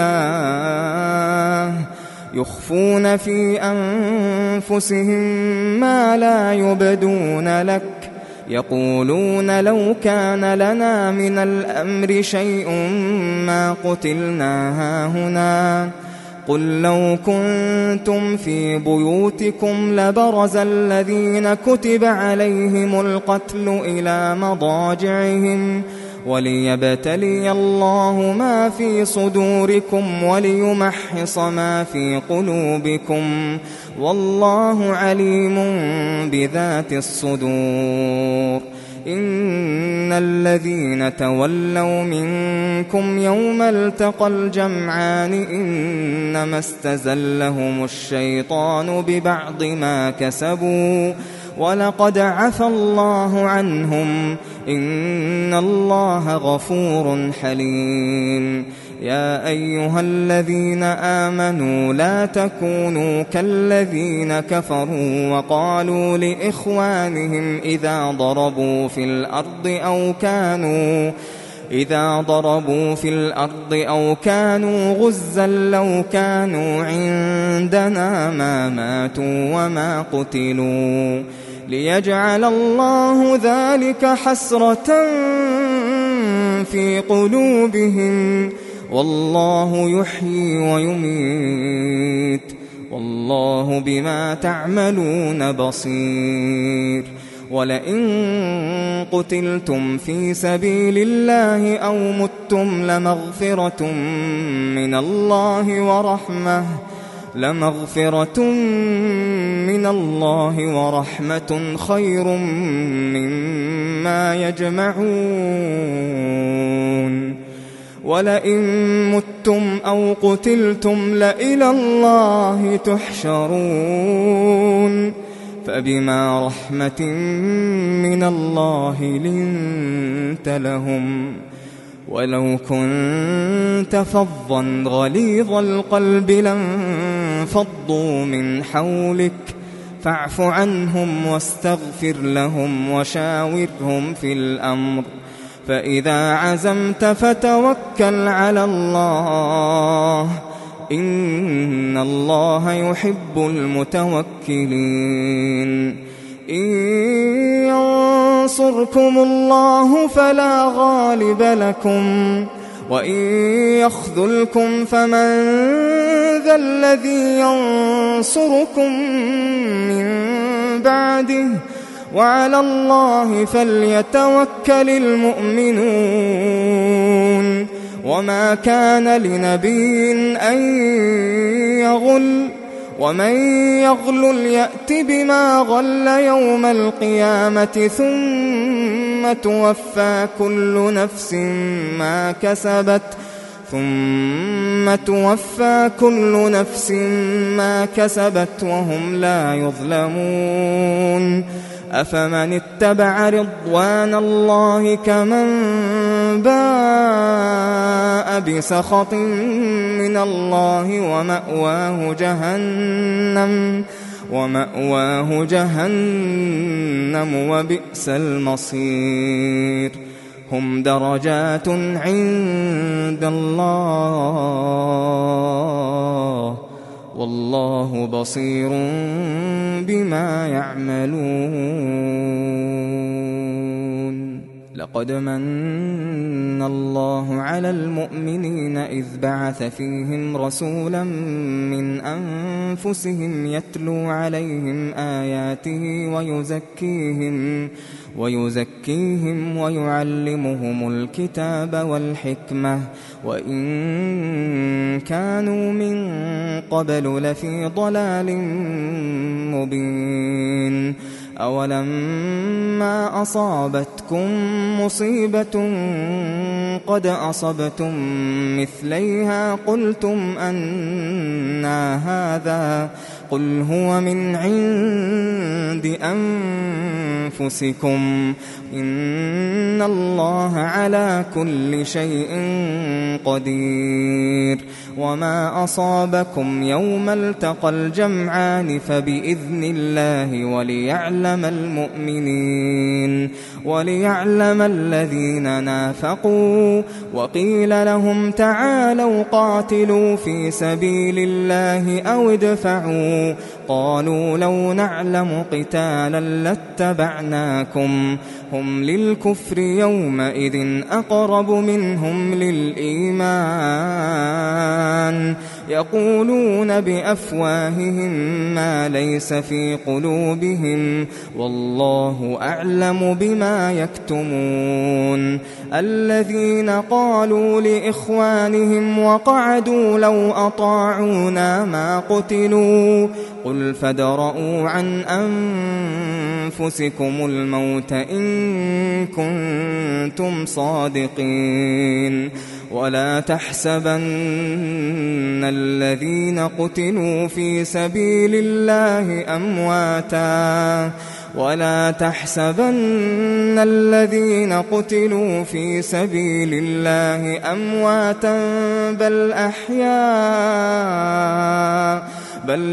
لله يخفون في أنفسهم ما لا يبدون لك يقولون لو كان لنا من الأمر شيء ما قتلنا هاهنا قل لو كنتم في بيوتكم لبرز الذين كتب عليهم القتل إلى مضاجعهم وليبتلي الله ما في صدوركم وليمحص ما في قلوبكم والله عليم بذات الصدور إن الذين تولوا منكم يوم التقى الجمعان إنما استزلهم الشيطان ببعض ما كسبوا ولقد عفى الله عنهم إن الله غفور حليم يا أيها الذين آمنوا لا تكونوا كالذين كفروا وقالوا لإخوانهم إذا ضربوا في الأرض أو كانوا إذا ضربوا في الأرض أو كانوا غزا لو كانوا عندنا ما ماتوا وما قتلوا ليجعل الله ذلك حسرة في قلوبهم والله يحيي ويميت والله بما تعملون بصير ولئن قتلتم في سبيل الله أو متم لمغفرة من الله ورحمة لمغفرة من الله ورحمة خير مما يجمعون ولئن متم أو قتلتم لإلى الله تحشرون فبما رحمة من الله لنت لهم ولو كنت فظا غليظ القلب لانفضوا من حولك فاعف عنهم واستغفر لهم وشاورهم في الأمر فإذا عزمت فتوكل على الله إن الله يحب المتوكلين إن ينصركم الله فلا غالب لكم وإن يخذلكم فمن ذا الذي ينصركم من بعده وعلى الله فليتوكل المؤمنون وما كان لنبي أن يغل ومن يغلل يأت بما غل يوم القيامة ثم توفى كل نفس ما كسبت ثم توفى كل نفس ما كسبت وهم لا يظلمون أفمن اتبع رضوان الله كمن باء بسخط من الله ومأواه جهنم ومأواه جهنم وبئس المصير هم درجات عند الله والله بصير بما يعملون لقد من الله على المؤمنين إذ بعث فيهم رسولا من أنفسهم يتلو عليهم آياته ويزكيهم ويزكيهم ويعلمهم الكتاب والحكمة وإن كانوا من قبل لفي ضلال مبين أولما أصابتكم مصيبة قد أصبتم مثليها قلتم أنى هذا قل هو من عند أنفسكم إن الله على كل شيء قدير وما أصابكم يوم التقى الجمعان فبإذن الله وليعلم المؤمنين وليعلم الذين نافقوا وقيل لهم تعالوا قاتلوا في سبيل الله أو ادفعوا قالوا لو نعلم قتالا لاتبعناكم هم للكفر يومئذ أقرب منهم للإيمان يقولون بأفواههم ما ليس في قلوبهم والله أعلم بما يكتمون الذين قالوا لإخوانهم وقعدوا لو أطاعونا ما قتلوا قل فادرءوا عن أنفسكم الموت إن كنتم صادقين ولا تحسبن الذين قتلوا في سبيل الله أمواتا ولا تحسبن الذين قتلوا في سبيل الله أمواتا بل أحياء بل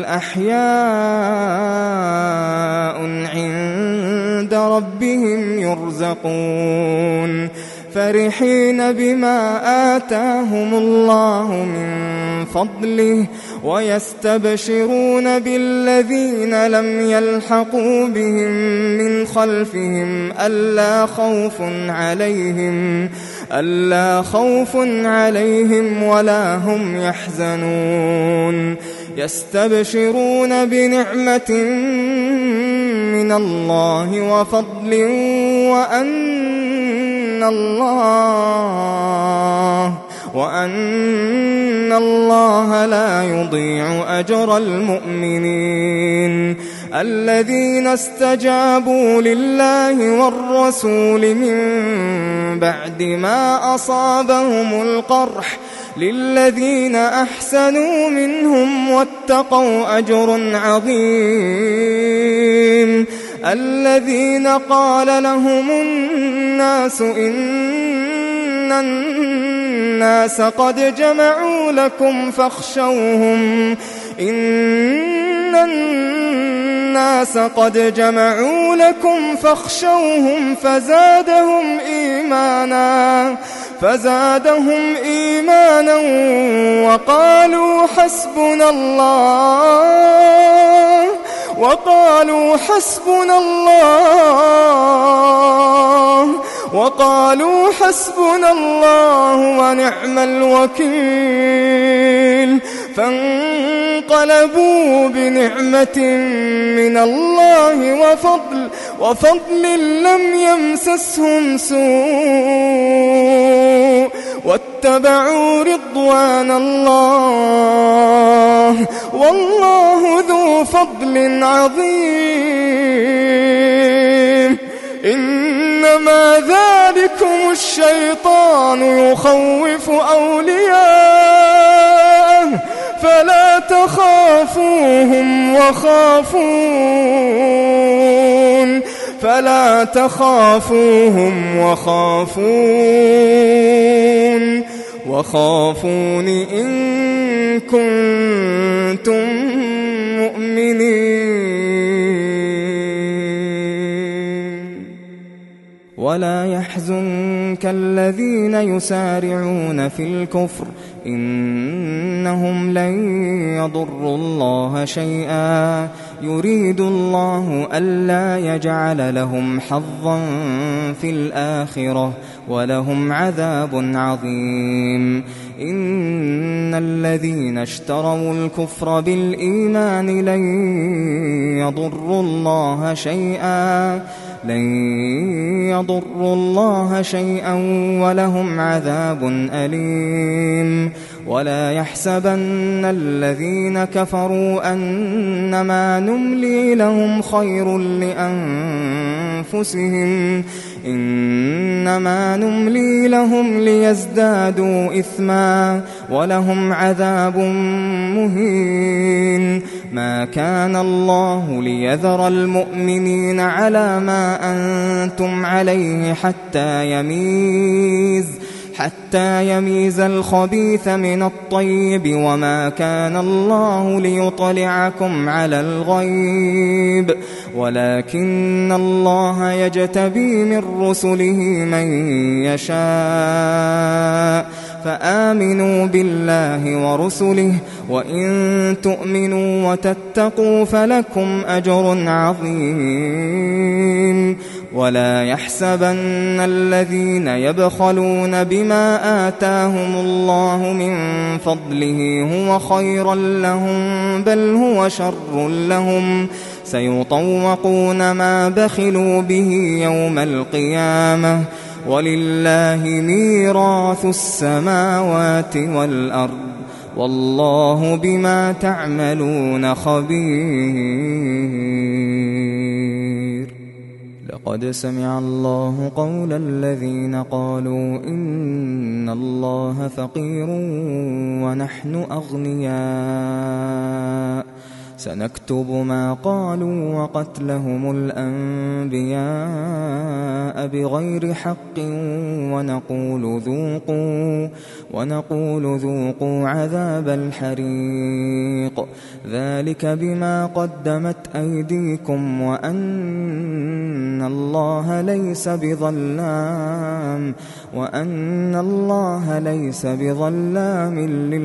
أحياء عند ربهم يرزقون فرحين بما آتاهم الله من فضله ويستبشرون بالذين لم يلحقوا بهم من خلفهم ألا خوف عليهم ألا خوف عليهم ولا هم يحزنون يستبشرون بنعمة من الله وفضل وأن الله وأن الله لا يضيع أجر المؤمنين الذين استجابوا لله والرسول من بعد ما أصابهم القرح للذين أحسنوا منهم واتقوا أجر عظيم الذين قال لهم الناس إن الناس قد جمعوا لكم فاخشوهم إن الناس قد جمعوا لكم فاخشوهم فزادهم إيمانا فزادهم إيمانا وقالوا حسبنا الله وقالوا حسبنا الله وقالوا حسبنا الله ونعم الوكيل فانقلبوا بنعمة من الله وفضل, وفضل لم يمسسهم سوء واتبعوا رضوان الله والله ذو فضل عظيم. إنما ذلكم الشيطان يخوف أولياءه فلا تخافوهم وخافون فلا تخافوهم وخافون وخافون إن كنتم مؤمنين. ولا يحزنك الذين يسارعون في الكفر إنهم لن يضروا الله شيئا يريد الله ألا يجعل لهم حظا في الآخرة ولهم عذاب عظيم. إن الذين اشتروا الكفر بالإيمان لن يضروا الله شيئا لن يضروا الله شيئا ولهم عذاب أليم. ولا يحسبن الذين كفروا أنما نملي لهم خير لأنفسهم إنما نملي لهم ليزدادوا إثما ولهم عذاب مهين. ما كان الله ليذر المؤمنين على ما أنتم عليه حتى يميز حتى يميز الخبيث من الطيب وما كان الله ليطلعكم على الغيب ولكن الله يجتبي من رسله من يشاء فآمنوا بالله ورسله وإن تؤمنوا وتتقوا فلكم أجر عظيم. ولا يحسبن الذين يبخلون بما آتاهم الله من فضله هو خيرا لهم بل هو شر لهم سيطوقون ما بخلوا به يوم القيامة ولله ميراث السماوات والأرض والله بما تعملون خبير. لقد سمع الله قول الذين قالوا إن الله فقير ونحن أغنياء سنكتب ما قالوا وقتلهم الأنبياء بغير حق ونقول ذوقوا ونقول ذوقوا عذاب الحريق ذلك بما قدمت أيديكم وأن الله ليس بظلام وأن الله ليس بظلام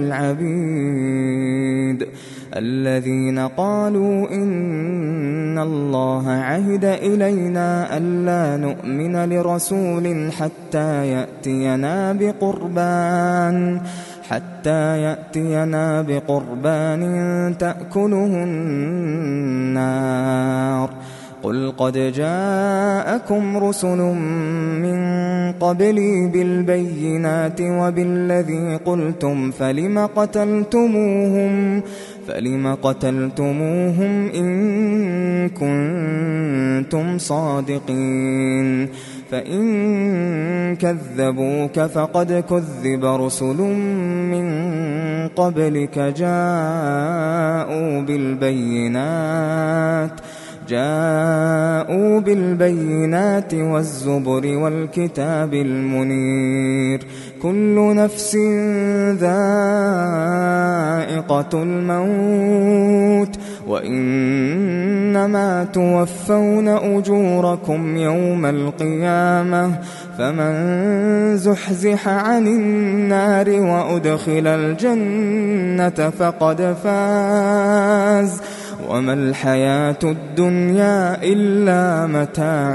للعبيد. الذين قالوا إن الله عهد إلينا ألا نؤمن لرسول حتى يأتينا بقربان حتى يأتينا بقربان تأكله النار قل قد جاءكم رسل من قبلي بالبينات وبالذي قلتم فلم قتلتموهم فلم قتلتموهم إن كنتم صادقين فإن كذبوك فقد كذب رسل من قبلك جاءوا بالبينات جاءوا بالبينات والزبر والكتاب المنير كل نفس ذائقة الموت وإنما توفون أجوركم يوم القيامة فمن زحزح عن النار وأدخل الجنة فقد فاز وما الحياة الدنيا إلا متاع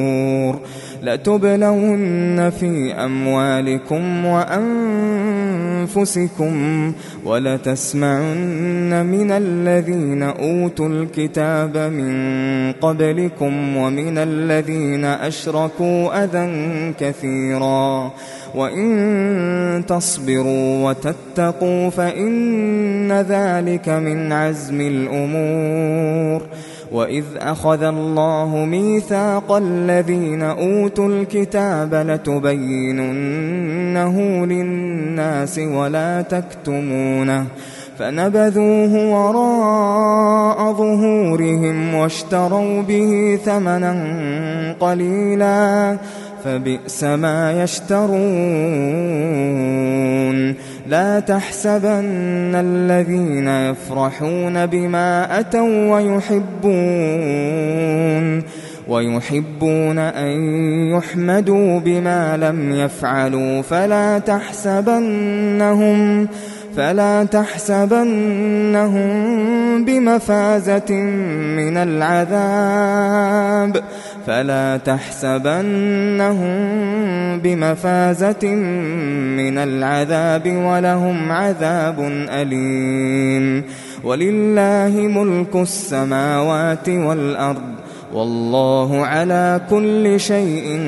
الغرور. لتبلون في أموالكم وأنفسكم أنفسكم ولتسمعن من الذين أوتوا الكتاب من قبلكم ومن الذين أشركوا أذى كثيرا وإن تصبروا وتتقوا فإن ذلك من عزم الأمور. وإذ أخذ الله ميثاق الذين أوتوا الكتاب لتبيننه للناس ولا تكتمونه فنبذوه وراء ظهورهم واشتروا به ثمنا قليلا فبئس ما يشترون. لا تحسبن الذين يفرحون بما أتوا ويحبون ويحبون أن يحمدوا بما لم يفعلوا فلا تحسبنهم فلا تحسبنهم بمفازة من العذاب فلا تحسبنهم بمفازة من العذاب ولهم عذاب أليم. ولله ملك السماوات والأرض والله على كل شيء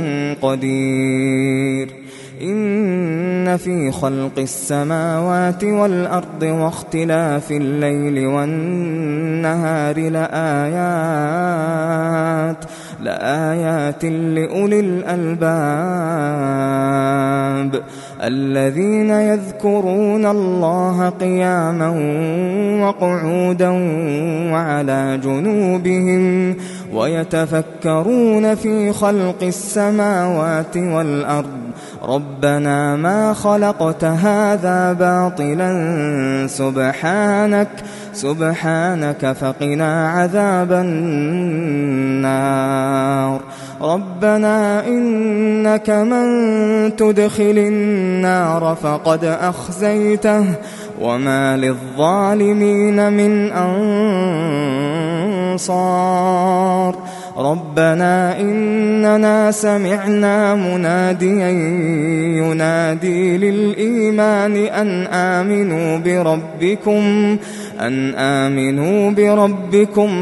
قدير. إن في خلق السماوات والأرض واختلاف الليل والنهار لآيات لآيات لأولي الألباب الذين يذكرون الله قياما وقعودا وعلى جنوبهم ويتفكرون في خلق السماوات والأرض ربنا ما خلقت هذا باطلا سبحانك سبحانك فقنا عذاب النار. ربنا إنك من تدخل النار فقد أخزيته وما للظالمين من أنصار. ربنا إننا سمعنا مناديا ينادي للإيمان أن آمنوا بربكم أن آمنوا بربكم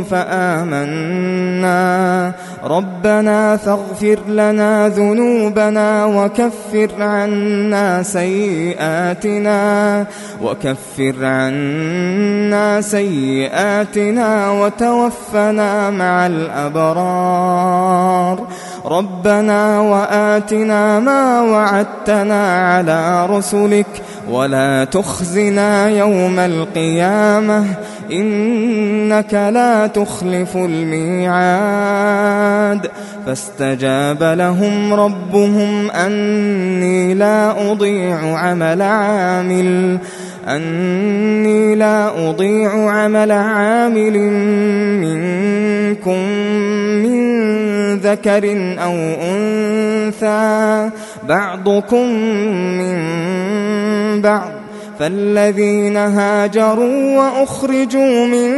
فآمنا. ربنا فاغفر لنا ذنوبنا وكفر عنا سيئاتنا وكفر عنا سيئاتنا وتوفنا مع الأبرار. ربنا وآتنا ما وعدتنا على رسلك ولا تخزنا يوم القيامة إنك لا تخلف الميعاد. فاستجاب لهم ربهم أني لا أضيع عمل عامل أني لا أضيع عمل عامل منكم من ذكر أو أنثى بعضكم من بعض فالذين هاجروا وأخرجوا من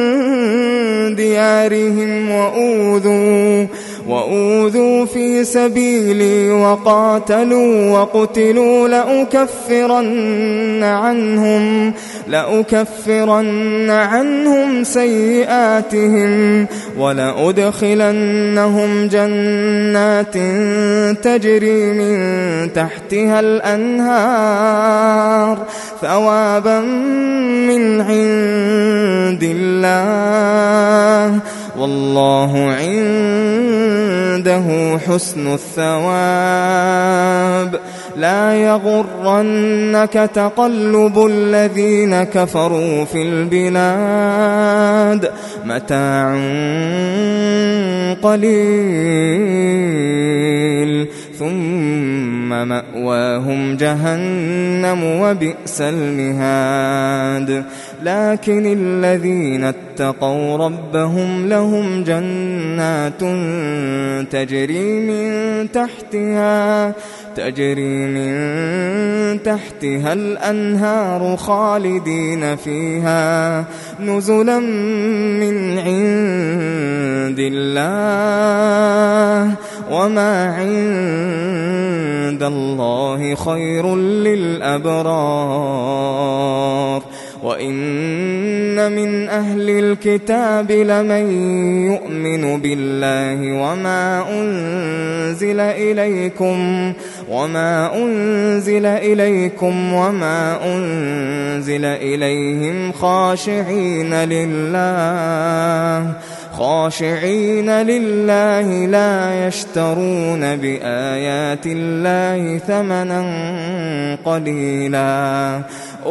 ديارهم وأوذوا وأوذوا في سبيلي وقاتلوا وقتلوا لأكفرن عنهم لأكفرن عنهم سيئاتهم ولأدخلنهم جنات تجري من تحتها الأنهار ثوابا من عند الله والله عنده حسن الثواب. لا يغرنك تقلب الذين كفروا في البلاد متاع قليل ثم مأواهم جهنم وبئس المهاد. لكن الذين اتقوا ربهم لهم جنات تجري من تحتها تجري من تحتها الأنهار خالدين فيها نزلا من عند الله وما عند الله خير للأبرار وإن من أهل الكتاب لمن يؤمن بالله وما أنزل إليكم وما أنزل إليكم وما أنزل إليهم خاشعين لله خاشعين لله لا يشترون بآيات الله ثمنا قليلا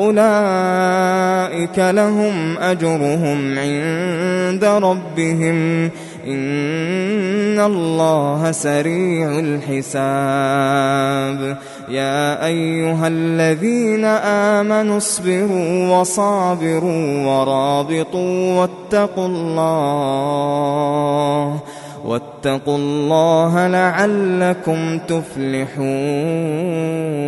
أولئك لهم أجرهم عند ربهم إن الله سريع الحساب يا أيها الذين آمنوا اصبروا وصابروا ورابطوا واتقوا الله واتقوا الله لعلكم تفلحون.